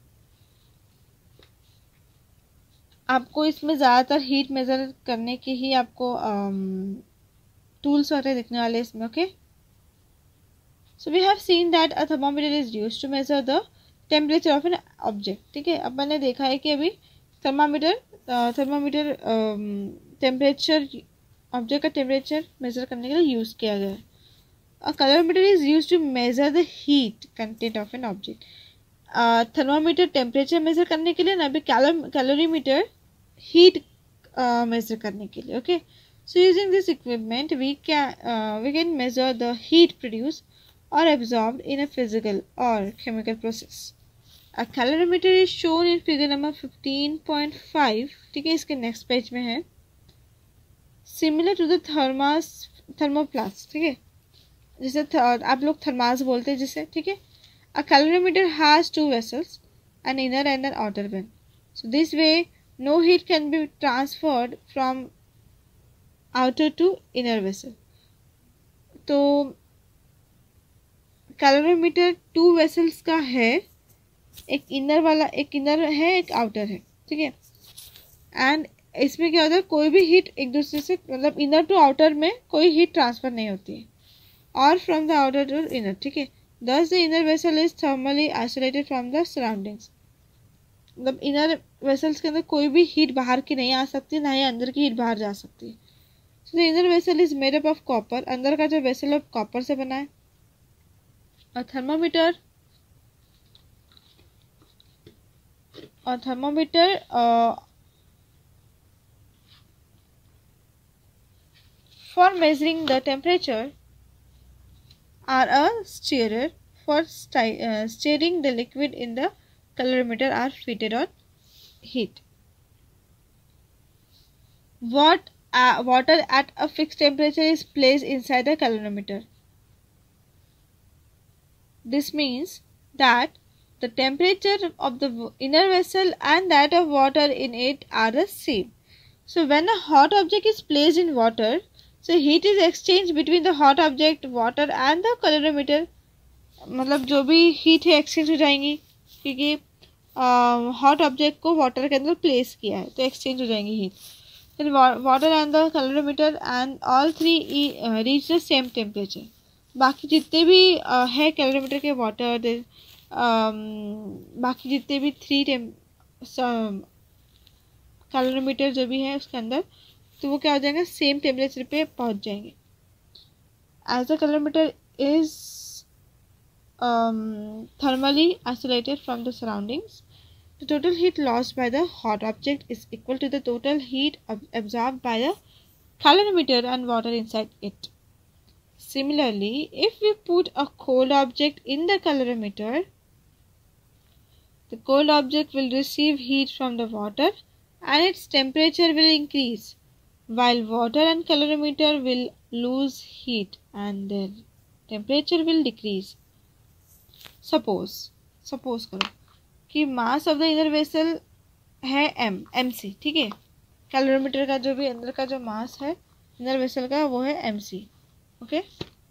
आपको इसमें ज़्यादातर हीट मेजर करने के ही आपको टूल्स वगैरह दिखने वाले इसमें। Okay, so we have seen that a thermometer is used to measure the temperature of an object. ठीक है, अब मैंने देखा है कि अभी थर्मामीटर टेम्परेचर, ऑब्जेक्ट का टेम्परेचर मेजर करने के लिए यूज़ किया गया है। A calorimeter is used to measure the heat content of an object. Thermometer temperature measure करने के लिए ना, अभी कैलोरीमीटर हीट मेजर करने के लिए। Okay, so using this equipment we can measure the heat produced or absorbed in a physical or chemical process. A calorimeter is shown in figure number 15.5. ठीक है, इसके नेक्स्ट पेज में है। Similar to the thermoplast। ठीक है, जैसे आप लोग थर्मास बोलते हैं जिसे। ठीक है, a calorimeter has two vessels, an inner and an outer one. So this way no heat can be transferred from outer to inner vessel. तो कैलोरीमीटर टू वेसल्स का है, एक इनर है, एक आउटर है। ठीक है, एंड इसमें क्या होता है, कोई भी हीट एक दूसरे से, मतलब इनर टू आउटर में कोई हीट ट्रांसफर नहीं होती है, और from the outer to inner. ठीक है, thus the inner vessel is thermally isolated from the surroundings. मतलब इनर वेसल्स के अंदर कोई भी हीट बाहर की नहीं आ सकती, ना ही अंदर की हीट बाहर जा सकती है। So the inner vessel is made up of copper। अंदर का जो वेसल है कॉपर से बना है। और thermometer for measuring the temperature are a stirrer for stirring the liquid in the calorimeter are fitted on heat. Water at a fixed temperature is placed inside the calorimeter. This means that the temperature of the inner vessel and that of water in it are the same. So when a hot object is placed in water, so heat is exchanged between the hot object, water and the calorimeter. मतलब जो भी heat है exchange हो जाएंगी, क्योंकि hot object को water के अंदर प्लेस किया है, तो एक्सचेंज हो जाएंगी heat. Then water and the calorimeter and all three reach the same temperature. बाकी जितने भी है कैलोरीमीटर के, वाटर, बाकी जितने भी थ्री कैलोरीमीटर जो भी है उसके अंदर, तो वो क्या हो जाएगा, सेम टेम्परेचर पे पहुंच जाएंगे। As the calorimeter is thermally isolated from the surroundings, the total heat lost by the hot object is equal to the total heat absorbed by the calorimeter and water inside it. Similarly, if we put a cold object in the calorimeter, the cold object will receive heat from the water and its temperature will increase, while water and calorimeter will lose heat and their temperature will decrease. Suppose करो कि mass of the inner vessel है mc। ठीक है, calorimeter का जो भी अंदर का जो मास है इनर वेसल का वो है mc। Okay,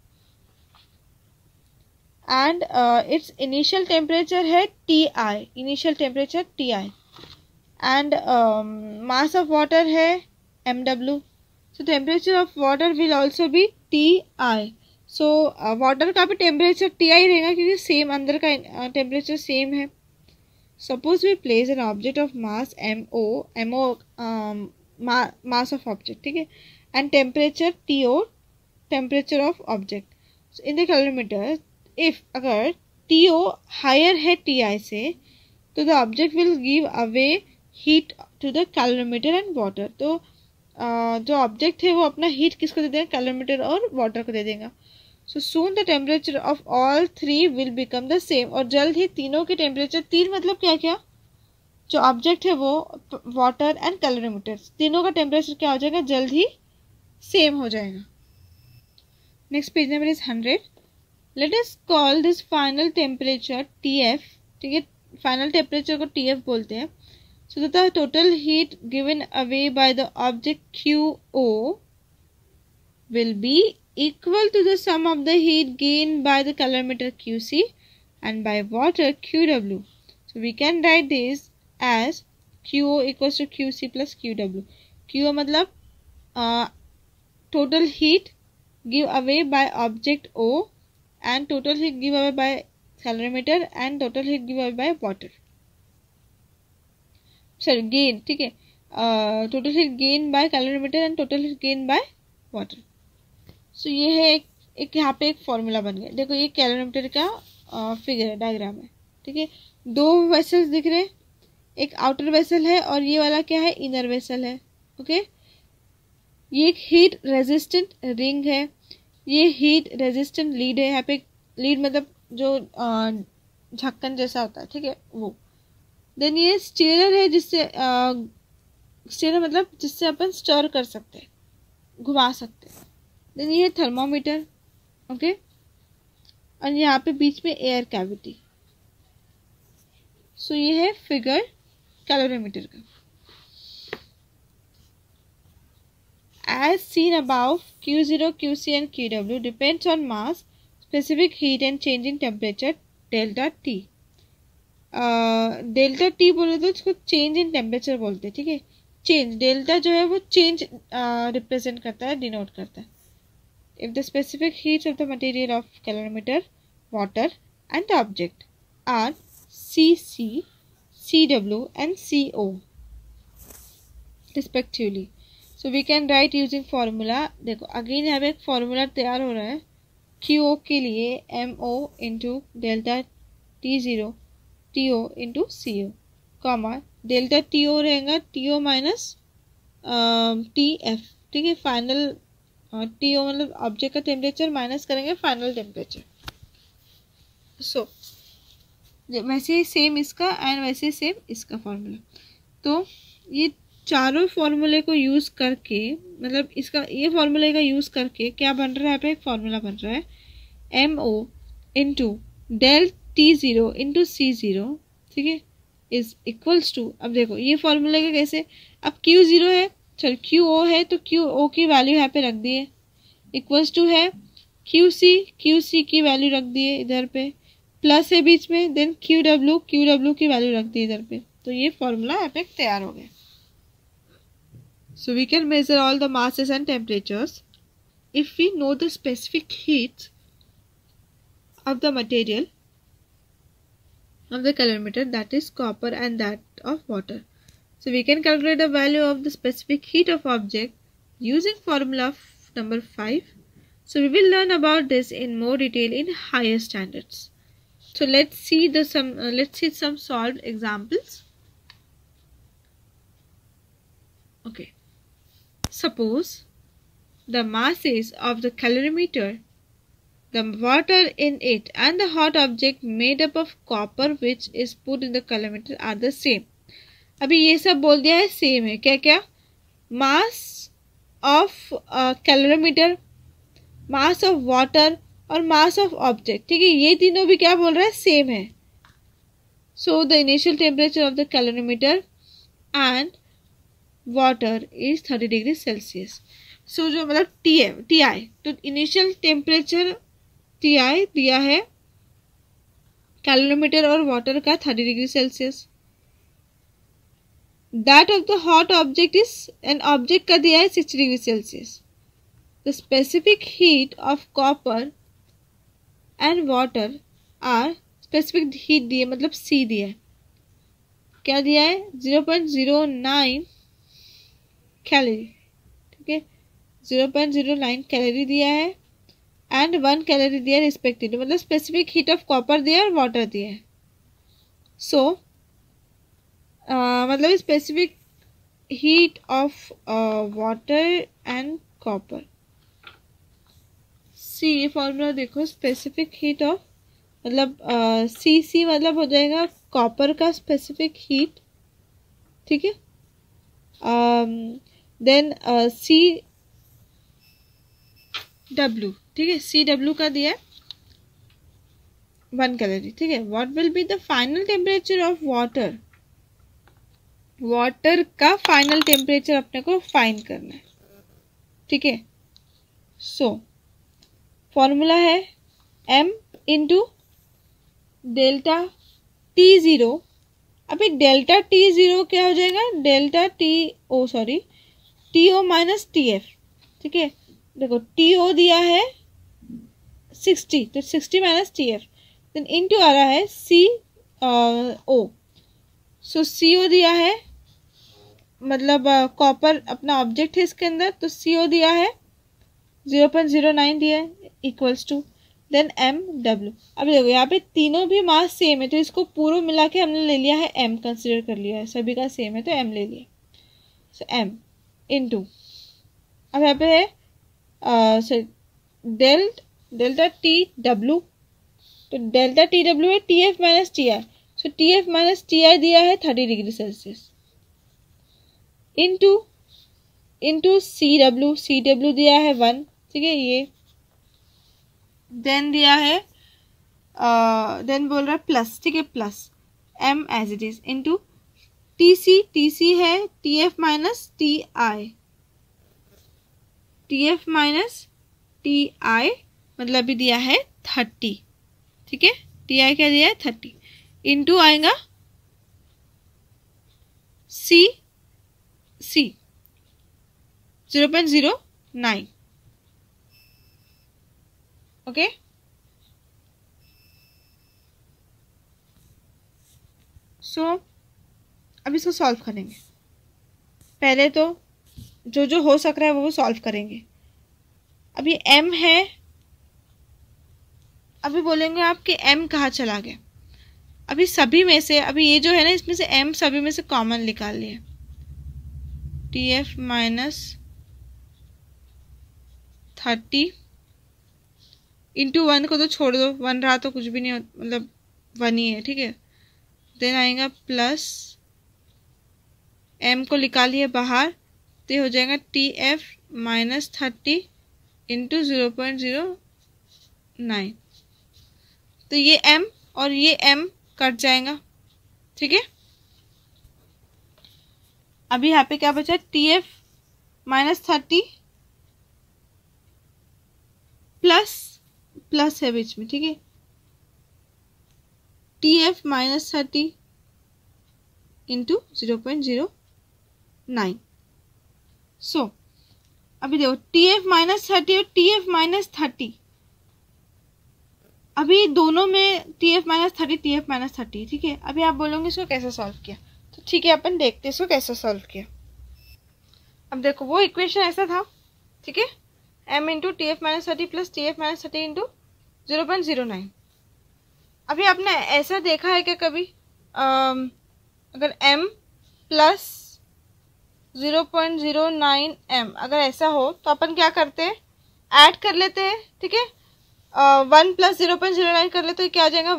and its initial temperature है ti, initial temperature ti, and mass of water है mw। So temperature of water will also be ti। So water का भी टेम्परेचर ti रहेगा, क्योंकि सेम अंदर का टेम्परेचर सेम है। Suppose we place an object of mass mo mass of object, ठीक है, and temperature to, temperature of object. So in the calorimeter, if अगर to higher है ti से, तो the object will give away heat to the calorimeter and water। तो जो object है वो अपना हीट किसको दे देगा, कैलोरीमीटर और वाटर को दे देगा। So soon the temperature of all three will become the same. और जल्द ही तीनों के टेम्परेचर, तीन मतलब क्या क्या, जो ऑब्जेक्ट है वो, वाटर एंड कैलोरीमीटर, तीनों का टेम्परेचर क्या हो जाएगा, जल्द ही सेम हो जाएगा। Next page number is 100। Let us call this final temperature TF। ठीक है, फाइनल टेम्परेचर को TF बोलते हैं। So the total heat given away by the object QO will be equal to the sum of the heat gained by the calorimeter QC and by water QW. So we can write this as QO equals to QC plus QW. QO मतलब total heat give away by object O and total heat give away by calorimeter and total heat give away by water. Sorry, gain, ठीक है. Total heat gain by calorimeter and total heat gain by water. So ये है एक यहाँ पे एक formula बन गया. देखो ये कैलोरीमीटर का फिगर है, डायग्राम है. ठीक है, दो वेसल्स दिख रहे हैं, एक आउटर वेसल है और ये वाला क्या है, इनर वेसल है. ओके, ये एक हीट रेजिस्टेंट रिंग है, ये हीट रेजिस्टेंट लीड है. यहाँ पे लीड मतलब जो ढक्कन जैसा होता है, ठीक है, वो. देन ये स्टीरर है, जिससे स्टीरर मतलब जिससे अपन स्टर कर सकते हैं, घुमा सकते हैं. देन ये थर्मोमीटर. ओके, और यहाँ पे बीच में एयर कैविटी. सो ये है फिगर कैलोरीमीटर का. As seen above, Q0, QC and QW depends on mass, specific heat and change in temperature delta T. Delta T बोले तो इसको चेंज इन टेम्परेचर बोलते हैं. ठीक है, चेंज डेल्टा जो है वो चेंज रिप्रेजेंट करता है, डिनोट करता है. If the specific heats of the material of calorimeter, water and the object are CC, CW and CO respectively. So we can write using formula. देखो अगेन यहाँ पे एक फॉर्मूला तैयार हो रहा है. QO के लिए MO into delta T0 TO into CO, comma delta TO रहेगा TO माइनस TF. ठीक है, फाइनल TO मतलब ऑब्जेक्ट का टेम्परेचर माइनस करेंगे फाइनल टेम्परेचर. सो वैसे सेम इसका एंड वैसे सेम इसका फॉर्मूला. तो ये चारों फॉर्मूले को यूज़ करके, मतलब इसका ये फॉर्मूले का यूज़ करके क्या बन रहा है, यहाँ पे एक फॉर्मूला बन रहा है MO into del T0 into C0. ठीक है, इज इक्वल्स टू. अब देखो ये फॉर्मूले का कैसे, अब Q0 है, चल QO है तो QO की वैल्यू यहाँ पे रख दिए, इक्वल्स टू है QC की वैल्यू रख दिए इधर पे, प्लस है बीच में, देन QW की वैल्यू रख दी इधर पे. तो ये फॉर्मूला यहाँ पे तैयार हो गया. So we can measure all the masses and temperatures if we know the specific heat of the material of the calorimeter, that is copper, and that of water. So we can calculate the value of the specific heat of object using formula number 5. So we will learn about this in more detail in higher standards. So let's see some solved examples. Okay. Suppose the masses of the calorimeter, the water in it and the hot object made up of copper which is put in the calorimeter are the same. अभी ये सब बोल दिया है same है. क्या क्या, mass of calorimeter, mass of water और मास ऑफ ऑब्जेक्ट. ठीक है, ये तीनों भी क्या बोल रहा है, सेम है. So the initial temperature of the calorimeter and water is 30 degree Celsius. So जो मतलब टी है, TI, तो इनिशियल टेम्परेचर TI दिया है कैलोरीमीटर और वाटर का 30 degree Celsius. That of the hot object is, an object का दिया है 60 degree Celsius. The specific heat of copper and water are, specific heat दिए मतलब C दिया है, क्या दिया है 0.09 कैलोरी. ठीक है, 0.09 कैलोरी दिया है एंड 1 कैलोरी दिया है रिस्पेक्टिवली, मतलब स्पेसिफिक हीट ऑफ कॉपर दिया है और वाटर दिया है. सो मतलब specific heat of water and copper. See ये फॉर्मूला देखो, स्पेसिफिक हीट ऑफ मतलब CC मतलब हो जाएगा कॉपर का स्पेसिफिक हीट. ठीक है, देन CW. ठीक है, CW का दिया है 1 कैलोरी. ठीक है, what will be the final temperature of water water का फाइनल टेम्परेचर अपने को फाइंड करना है, ठीक है। सो फॉर्मूला है m इंटू डेल्टा T0। अभी डेल्टा T0 क्या हो जाएगा, डेल्टा TO माइनस TF, ठीक है। देखो TO दिया है 60, तो 60 माइनस TF, देन इनटू आ रहा है CO। सो CO दिया है, मतलब कॉपर अपना ऑब्जेक्ट है इसके अंदर, तो CO दिया है 0.09 दिया है इक्वल्स टू देन MW। अब देखो यहाँ पे तीनों भी मास सेम है, तो इसको पूरा मिला के हमने ले लिया है M, कंसिडर कर लिया है, सभी का सेम है तो M ले लिया। सो M इनटू, अब यहाँ पे है डेल्टा TW, तो डेल्टा TW है TF माइनस TI, सो TF माइनस TI दिया है 30 डिग्री सेल्सियस, इंटू CW दिया है 1, ठीक है ये, देन दिया है देन बोल रहा है प्लस, ठीक है, plus M as it is into TC है TF माइनस TI, मतलब भी दिया है 30, ठीक है, TI क्या दिया है 30, इंटू आएगा C 0.09, ओके। सो अब इसको सॉल्व करेंगे। पहले तो जो हो सक रहा है वो सॉल्व करेंगे। अभी M है, अभी बोलेंगे आप कि M कहाँ चला गया। अभी सभी में से, अभी ये जो है ना, इसमें से M सभी में से कॉमन निकाल लिया, TF माइनस 30 इंटू 1 को तो छोड़ दो, 1 रहा तो कुछ भी नहीं, मतलब 1 ही है, ठीक है। देन आएगा प्लस M को निकालिए बाहर, तो ये हो जाएगा TF माइनस 30 इंटू 0.09, तो ये M और ये M कट जाएगा, ठीक है। अभी यहाँ पे क्या बचा, TF माइनस 30 प्लस है बीच में, ठीक है, TF माइनस 30 इंटू 0.09। सो अभी देखो TF माइनस 30 और TF माइनस 30, अभी दोनों में TF माइनस 30, ठीक है। अभी आप बोलोगे इसको कैसे सॉल्व किया, तो ठीक है अपन देखते हैं इसको कैसे सॉल्व किया। अब देखो वो इक्वेशन ऐसा था, ठीक है, M into TF minus 30 plus TF minus 30 into 0.09। अभी आपने ऐसा देखा है क्या कभी, अगर M प्लस 0.09 M अगर ऐसा हो तो अपन क्या करते हैं, ऐड कर लेते हैं, ठीक है। 1 प्लस 0.09 कर ले तो क्या आ जाएगा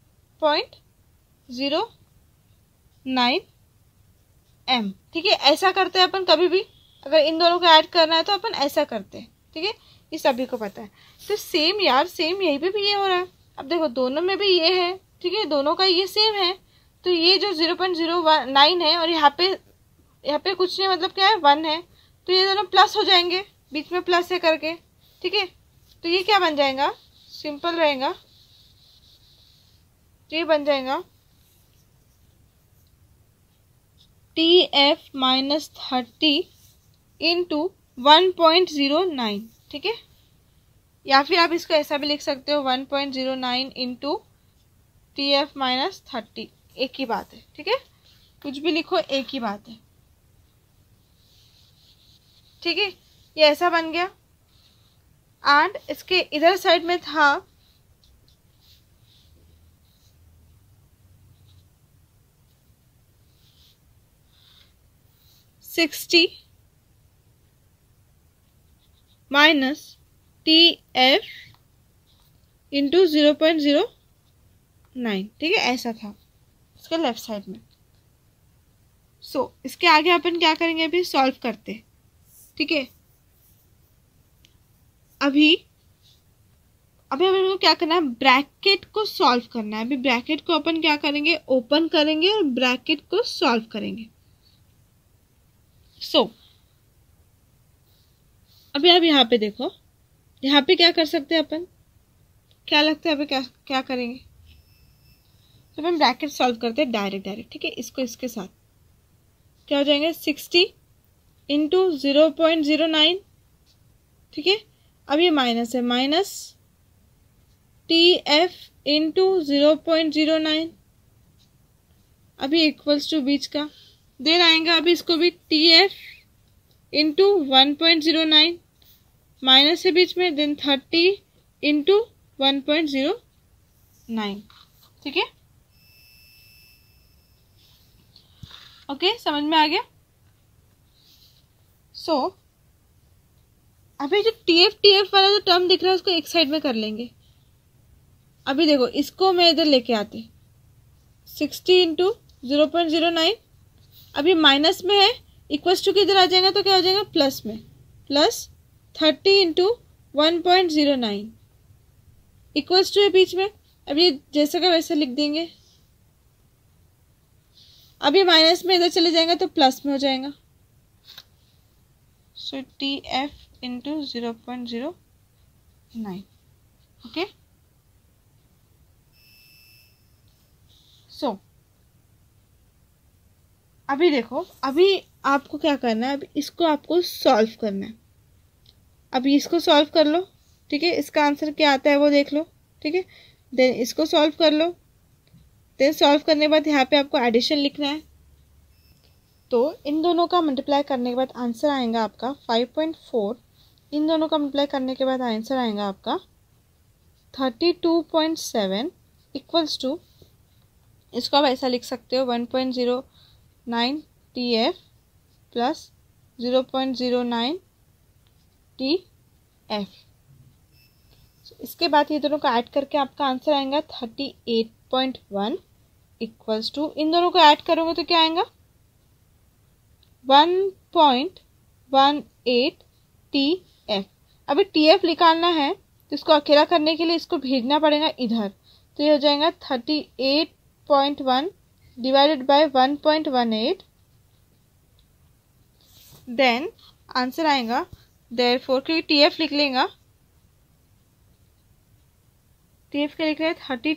1.09 M, ठीक है। ऐसा करते हैं अपन कभी भी, अगर इन दोनों को ऐड करना है तो अपन ऐसा करते हैं, ठीक है, ये सभी को पता है। तो सेम यार, सेम यहीं पे भी ये हो रहा है। अब देखो दोनों में भी ये है, ठीक है, दोनों का ये सेम है, तो ये जो 0.09 है और यहाँ पे कुछ नहीं, मतलब क्या है 1 है, तो ये दोनों प्लस हो जाएंगे, बीच में प्लस है करके, ठीक है। तो ये क्या बन जाएगा, सिंपल रहेगा, तो ये बन जाएगा TF माइनस 30 इंटू 1.09, ठीक है। या फिर आप इसको ऐसा भी लिख सकते हो 1.09 इंटू TF माइनस 30, एक ही बात है, ठीक है, कुछ भी लिखो एक ही बात है, ठीक है। ये ऐसा बन गया, एंड इसके इधर साइड में था 60 माइनस TF इंटू 0.09, ठीक है, ऐसा था इसके लेफ्ट साइड में। सो इसके आगे अपन क्या करेंगे, अभी सॉल्व करते, ठीक है। अभी अपन को क्या करना है, ब्रैकेट को सॉल्व करना है। अभी ब्रैकेट को अपन क्या करेंगे, ओपन करेंगे और ब्रैकेट को सॉल्व करेंगे, सो अभी आप यहाँ पे देखो, यहाँ पे क्या कर सकते हैं अपन, क्या लगता है यहाँ पे क्या क्या करेंगे, तो अपन ब्रैकेट सॉल्व करते हैं डायरेक्ट, ठीक है। इसको इसके साथ क्या हो जाएंगे 60 इंटू 0.09, ठीक है। अब ये माइनस है, माइनस TF इंटू 0.09, अभी इक्वल्स टू बीच का देर आएगा। अभी इसको भी TF इंटू 1.09 माइनस है बीच में, देन 30 इंटू 1.09, ठीक है। ओके, समझ में आ गया। सो अभी जो TF वाला जो टर्म दिख रहा है उसको एक साइड में कर लेंगे। अभी देखो, इसको मैं इधर लेके आती, 60 इंटू 0.09, अभी माइनस में है, इक्वल्स टू के इधर आ जाएगा तो क्या हो जाएगा प्लस में, प्लस 30 इंटू 1.09 इक्वल्स टू है बीच में। अब ये जैसा का वैसा लिख देंगे। अभी माइनस में इधर चले जाएंगे तो प्लस में हो जाएगा। So TF into 0.09, okay. So अभी देखो, अभी आपको क्या करना है, अभी इसको आपको सॉल्व करना है। अभी इसको सॉल्व कर लो, ठीक है। इसका आंसर क्या आता है वो देख लो, ठीक है। देन इसको सॉल्व कर लो, देन सॉल्व करने के बाद यहाँ पे आपको एडिशन लिखना है। तो इन दोनों का मल्टीप्लाई करने के बाद आंसर आएगा आपका 5.4, इन दोनों का मल्टीप्लाई करने के बाद आंसर आएगा आपका 32.7 इक्वल्स टू, इसको आप ऐसा लिख सकते हो 1.09 TF प्लस 0.09 TF। इसके बाद ये दोनों को ऐड करके आपका आंसर आएगा 38.1 इक्वल्स टू, इन दोनों को ऐड करोगे तो क्या आएगा 1.18 TF। अभी TF निकालना है तो इसको अकेला करने के लिए इसको भेजना पड़ेगा इधर, तो ये हो जाएगा 38.1 डिवाइडेड बाय 1.18, देन आंसर आएगा देयरफॉर, क्योंकि TF लिख लेगा, TF का लिख रहा है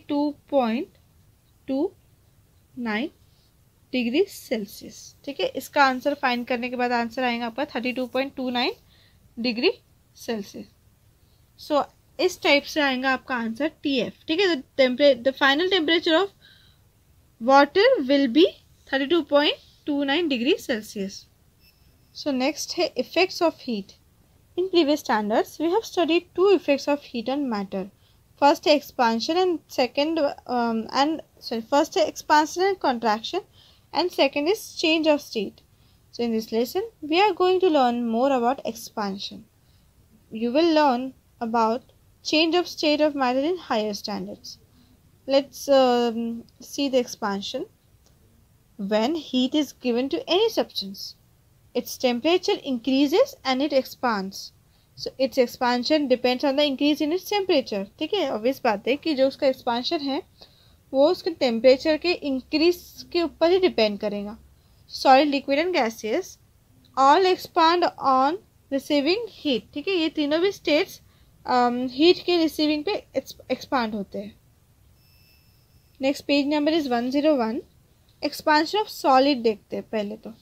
32.29 डिग्री सेल्सियस, ठीक है। इसका आंसर फाइंड करने के बाद आंसर आएगा आपका 32.29 डिग्री सेल्सियस। सो इस टाइप से आएगा आपका आंसर TF, ठीक है। The final temperature of water will be 32.29 degree Celsius. So next है effects of heat. In previous standards we have studied two effects of heat on matter. First expansion and second first expansion and contraction, and second is change of state. So in this lesson we are going to learn more about expansion. You will learn about change of state of matter in higher standards. Let's see the expansion. When heat is given to any substance, its temperature increases and it expands. So its expansion depends on the increase in its temperature, ठीक है। Obvious बात है कि जो उसका expansion है वो उसके टेम्परेचर के इंक्रीज के ऊपर ही डिपेंड करेगा। Solid, liquid and gases all expand on receiving heat, ठीक है। ये तीनों भी स्टेट्स हीट के रिसीविंग पे एक्सपांड होते हैं। Next page number is 101। Expansion of solid देखते हैं पहले तो।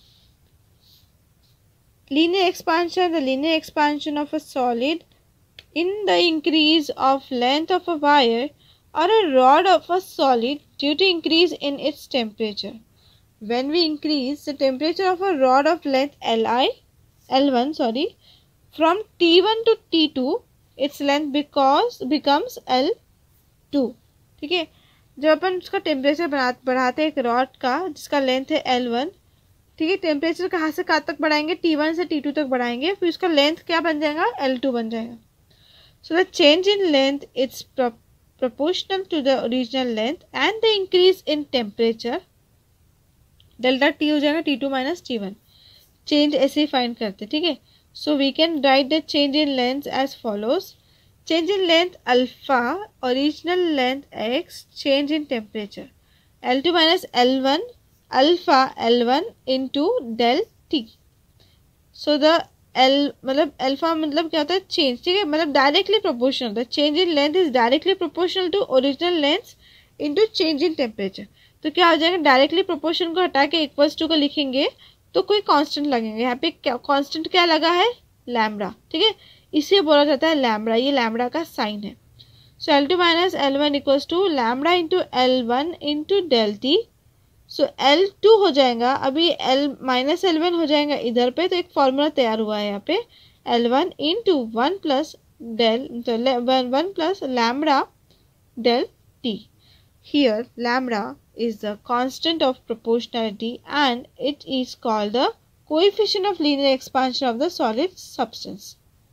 Linear expansion, the linear expansion of a solid in the increase of length of a wire or a rod of a solid due to increase in its temperature. When we increase the temperature of a rod of length L1 from T1 to T2, its length becomes L2, ठीक है। जब अपन उसका temperature बढ़ाते हैं एक rod का जिसका length है L1, ठीक है। टेम्परेचर कहाँ से कहाँ तक बढ़ाएंगे, T1 से T2 तक बढ़ाएंगे, फिर उसका लेंथ क्या बन जाएगा L2 बन जाएगा। So the change in length its proportional to the original length and the increase in temperature, delta T हो जाएगा T2 माइनस T1। चेंज ऐसे ही फाइंड करते, ठीक है। So we can write the change in length as follows. Change in length alpha, original length x, change in temperature L2 minus L1 alpha L1 into del T। सो the L मतलब alpha मतलब क्या होता है change, ठीक है, मतलब directly proportional होता है, change in length is directly proportional to original length into change in temperature. तो क्या हो जाएगा, डायरेक्टली प्रोपोर्शन को हटा के इक्वल्स टू को लिखेंगे तो कोई कांस्टेंट लगेंगे, यहाँ पे क्या कांस्टेंट क्या लगा है, लैम्बडा, ठीक है, इसे बोला जाता है लैम्बडा, ये लैम्बडा का साइन है। So L2 minus L1 equals to lambda into L1 into del T. सो L2 हो जाएगा, अभी L माइनस L1 हो जाएगा इधर पे, तो एक फॉर्मूला तैयार हुआ है यहाँ पे, L1 इंटू 1 प्लस डेल, तो 1 plus lambda del t. Here lambda is the constant of proportionality and it is called the coefficient of linear expansion of the solid substance.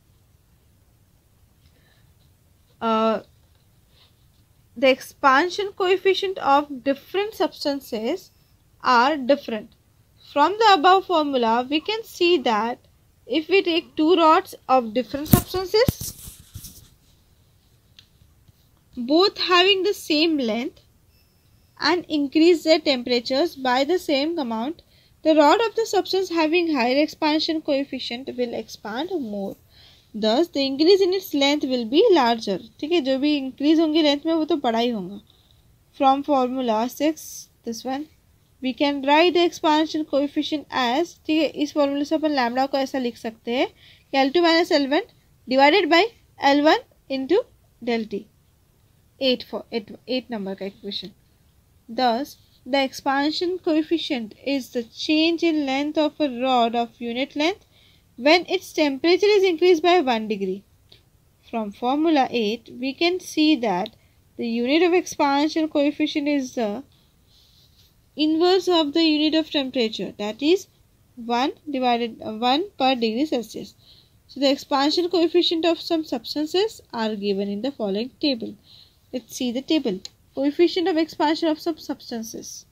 The expansion coefficient of different substances are different. From the above formula, we can see that if we take two rods of different substances, both having the same length, and increase their temperatures by the same amount, the rod of the substance having higher expansion coefficient will expand more. Thus, the increase in its length will be larger. ठीक है, जो भी increase होंगी length में वो तो बड़ा ही होगा. From formula 6, this one, we can write the expansion coefficient as, ठीक है, इस formula से अपन lambda को ऐसा लिख सकते हैं कि L2 minus L1 divided by L1 into del T. 8 number का equation. Thus, the expansion coefficient is the change in length of a rod of unit length when its temperature is increased by 1 degree. From formula 8, we can see that the unit of expansion coefficient is the inverse of the unit of temperature, that is 1 per degree Celsius. So, the expansion coefficient of some substances are given in the following table. Let's see the table. Coefficient of expansion of some substances.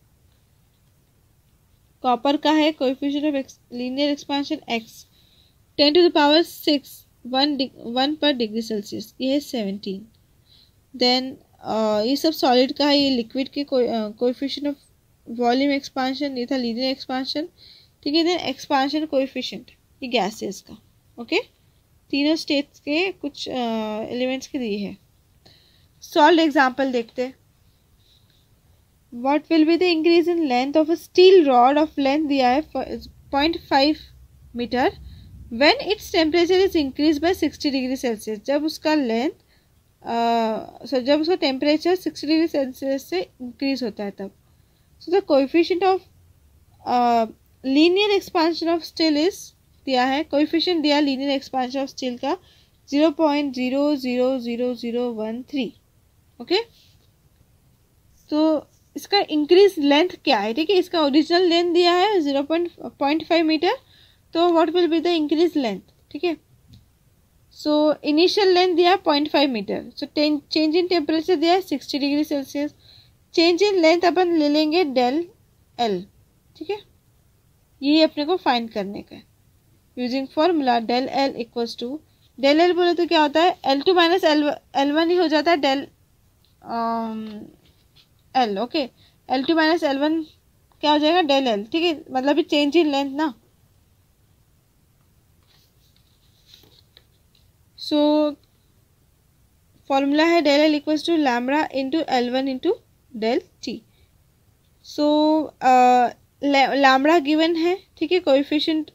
Copper का है coefficient of linear expansion x, 10 to the power 6, 1 per degree Celsius, ये है 17. Then ये सब solid का है, ये liquid के coefficient of volume expansion, ये था linear expansion, ठीक है. Then expansion coefficient ये gases का, okay. तीनों states के कुछ elements के दिए हैं. Solved example देखते हैं. What will be the increase in length of a steel rod of length दिया है 0.5 meter when its temperature is increased by 60 degree Celsius. जब उसका length जब उसका temperature 60 degree Celsius से increase होता है तब. So the coefficient of linear expansion of steel is दिया है, coefficient दिया linear expansion of steel का 0.000013. okay. तो इसका इंक्रीज लेंथ क्या है, ठीक है, इसका ओरिजिनल लेंथ दिया है 0.5 मीटर, तो what will be the increase length, ठीक है. सो इनिशियल लेंथ दिया है 0.5 metre, so change in temperature दिया है 60 degree Celsius, change in length अपन ले लेंगे डेल एल, ठीक है, ये अपने को फाइंड करने का है using formula del L equals to, del L बोले तो क्या होता है L2 माइनस L1 ही हो जाता है del L, okay. L2 minus L1 क्या हो जाएगा डेल एल, ठीक है, मतलब ये चेंज इन लेंथ ना. सो फॉर्मूला है del L equals to lambda into L1 into del T. So lambda given है, ठीक है, कोएफिशिएंट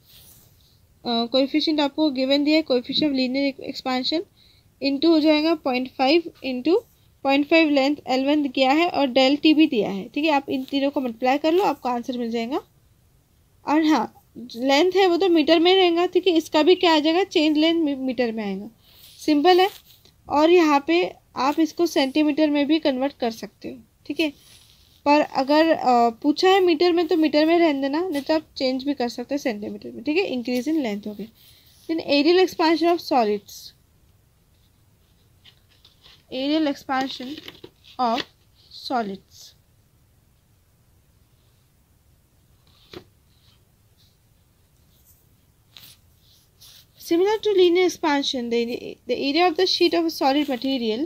आपको गिवन दिया है, coefficient of linear expansion into हो जाएगा 0.5 इंटू 0.5 लेंथ L1 किया है और डेल टी भी दिया है, ठीक है. आप इन तीनों को मल्टीप्लाई कर लो, आपको आंसर मिल जाएगा. और हाँ, लेंथ है वो तो मीटर में रहेगा, ठीक है, इसका भी क्या आ जाएगा चेंज लेंथ मीटर में आएगा, सिंपल है. और यहाँ पे आप इसको सेंटीमीटर में भी कन्वर्ट कर सकते हो, ठीक है. पर अगर पूछा है मीटर में तो मीटर में रहने देना, नहीं तो आप चेंज भी कर सकते हैं सेंटीमीटर में, ठीक है. इंक्रीज इन लेंथ हो गया. Then aerial expansion of solids, aerial expansion of solids. Similar to linear expansion, the area of the sheet of a solid material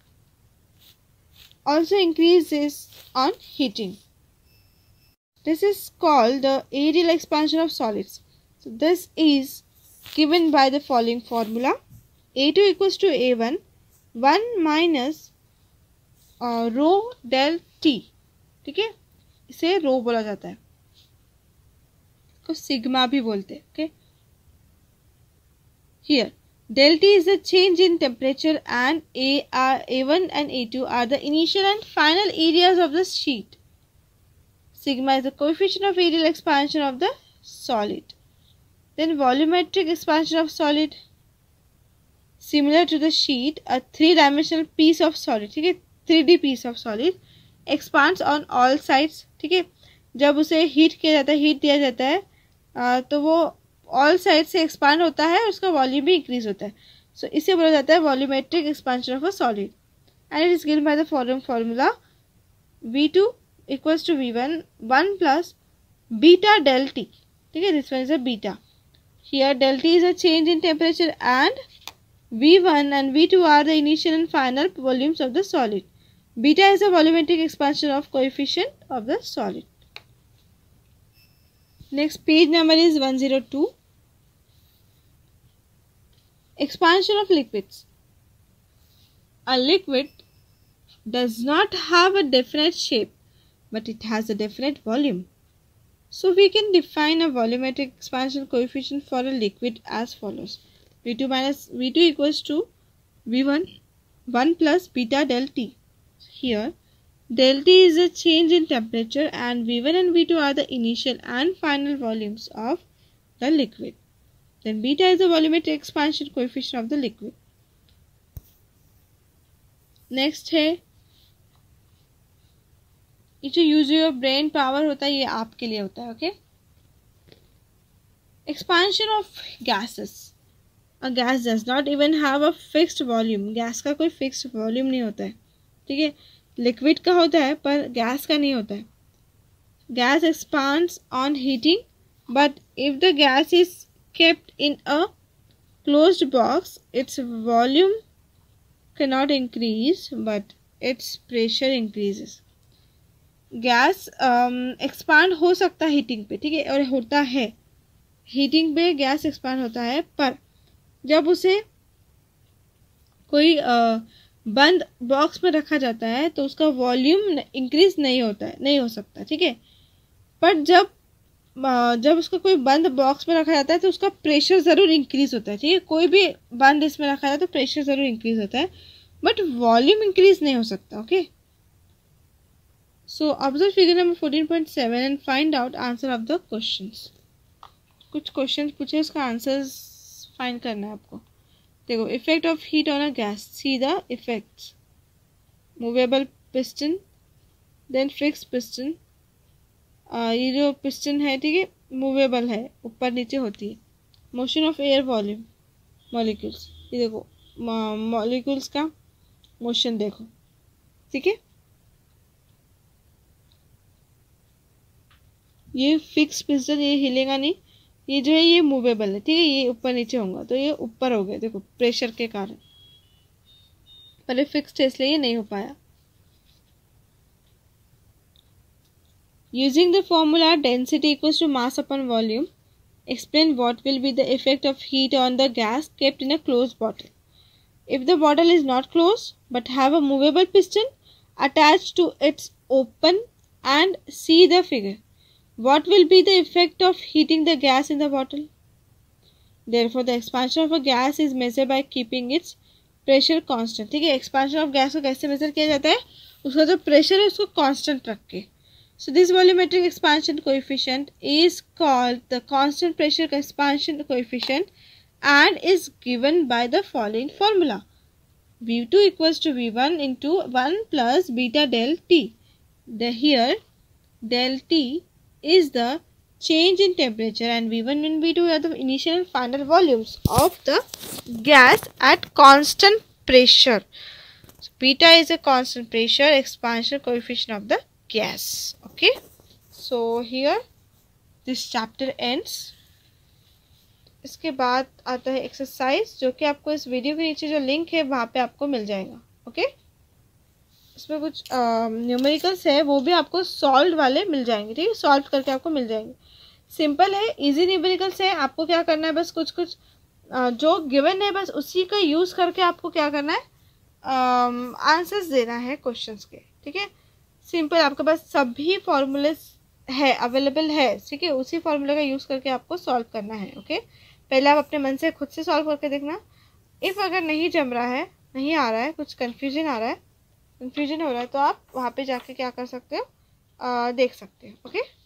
also increases on heating. This is called the aerial expansion of solids. So So this is given by the following formula. A2 equals to A1 1 minus rho del T. ठीक है, इसे रो बोला जाता है, को sigma भी बोलते हैं. Okay, here del T is the change in temperature and A1 and A2 are the initial and final areas of the sheet. Sigma is the coefficient of areal expansion of the solid. Then volumetric expansion of solid, similar to the sheet, a 3-dimensional piece of solid, ठीक है, 3D piece of solid expands on all sides. ठीक है, जब उसे heat किया जाता है, heat दिया जाता है तो वो ऑल साइड से एक्सपांड होता है और उसका वॉल्यूम भी इंक्रीज होता है. सो इसे बोला जाता है volumetric expansion of a solid and it is given by the following formula. V2 equals to V1 1 plus beta del T. ठीक है, this one is a beta. Here del T is a change in temperature and V1 and V2 are the initial and final volumes of the solid. Beta is a volumetric expansion of coefficient of the solid. Next page number is 102. Expansion of liquids. A liquid does not have a definite shape, but it has a definite volume. So we can define a volumetric expansion coefficient for a liquid as follows. V2 equals to V1 1 plus beta del T. Here del T is a change in temperature and V1 and V2 are the initial and final volumes of the liquid. Then beta is the volumetric expansion coefficient of the liquid. Next है, ये जो use your brain power होता है ये आपके लिए होता है. Okay, expansion of gases. A gas does not even have a fixed volume. Gas का कोई फिक्स्ड वॉल्यूम नहीं होता है. ठीक है, लिक्विड का होता है पर गैस का नहीं होता है. Gas expands on heating, but if the gas is kept in a closed box, its volume cannot increase but its pressure increases. Gas expand हो सकता है हीटिंग पे, ठीक है, और होता है हीटिंग पे गैस एक्सपांड होता है, पर जब उसे कोई बंद बॉक्स में रखा जाता है तो उसका वॉल्यूम इंक्रीज नहीं होता है, नहीं हो सकता. ठीक है, पर जब उसको कोई बंद बॉक्स में रखा जाता है तो उसका प्रेशर ज़रूर इंक्रीज होता है. ठीक है, कोई भी बंद इसमें रखा जाए तो प्रेशर ज़रूर इंक्रीज होता है, बट वॉल्यूम इंक्रीज नहीं हो सकता. Okay, so observe figure number 14.7 and find out answer of the questions. कुछ क्वेश्चंस पूछे, उसका आंसर्स फाइंड करना है आपको. देखो, effect of heat on a gas. See the effects. Movable piston, then fix piston. ये जो पिस्टन है, ठीक है, मूवेबल है, ऊपर नीचे होती है. Motion of air volume molecules. ये देखो मॉलिक्यूल्स का मोशन देखो. ठीक है, ये फिक्स पिस्टन, ये हिलेगा नहीं. ये जो है ये मूवेबल है. ठीक है, ये ऊपर नीचे होगा तो ये ऊपर हो गया, देखो प्रेशर के कारण. पर फिक्स्ड है इसलिए ये नहीं हो पाया. Using the formula density equals to mass upon volume, explain what will be the effect of heat on the gas kept in a closed bottle. If the bottle is not closed but have a movable piston attached to its open and see the figure, what will be the effect of heating the gas in the bottle? Therefore, the expansion of a gas is measured by keeping its pressure constant. ठीक है, expansion of gas को कैसे measure किया जाता है? उसका जो pressure है उसको constant रख के. So this volumetric expansion coefficient is called the constant pressure expansion coefficient and is given by the following formula. V2 equals to V1 into 1 plus beta del T. Here del T is the change in temperature and V1 and V2 are the initial and final volumes of the gas at constant pressure. So beta is a constant pressure expansion coefficient of the gas. Okay, so here this chapter ends. इसके बाद आता है exercise, जो कि आपको इस video के नीचे जो लिंक है वहाँ पे आपको मिल जाएगा. ओके, इसमें कुछ न्यूमेरिकल्स है वो भी आपको सॉल्व वाले मिल जाएंगे. ठीक है, सॉल्व करके आपको मिल जाएंगे. सिंपल है, इजी न्यूमेरिकल्स है। आपको क्या करना है, बस कुछ कुछ जो गिवन है बस उसी का यूज़ करके आपको क्या करना है, आंसर्स देना है क्वेश्चंस के। ठीक है, सिंपल, आपके पास सभी फॉर्मूले है, अवेलेबल है। ठीक है, उसी फॉर्मूले का यूज़ करके आपको सॉल्व करना है। ओके, पहले आप अपने मन से खुद से सॉल्व करके देखना। इफ़ अगर नहीं जम रहा है, नहीं आ रहा है, कुछ कन्फ्यूजन आ रहा है, कन्फ्यूजन हो रहा है, तो आप वहाँ पे जाके क्या कर सकते हो, देख सकते हो। ओके।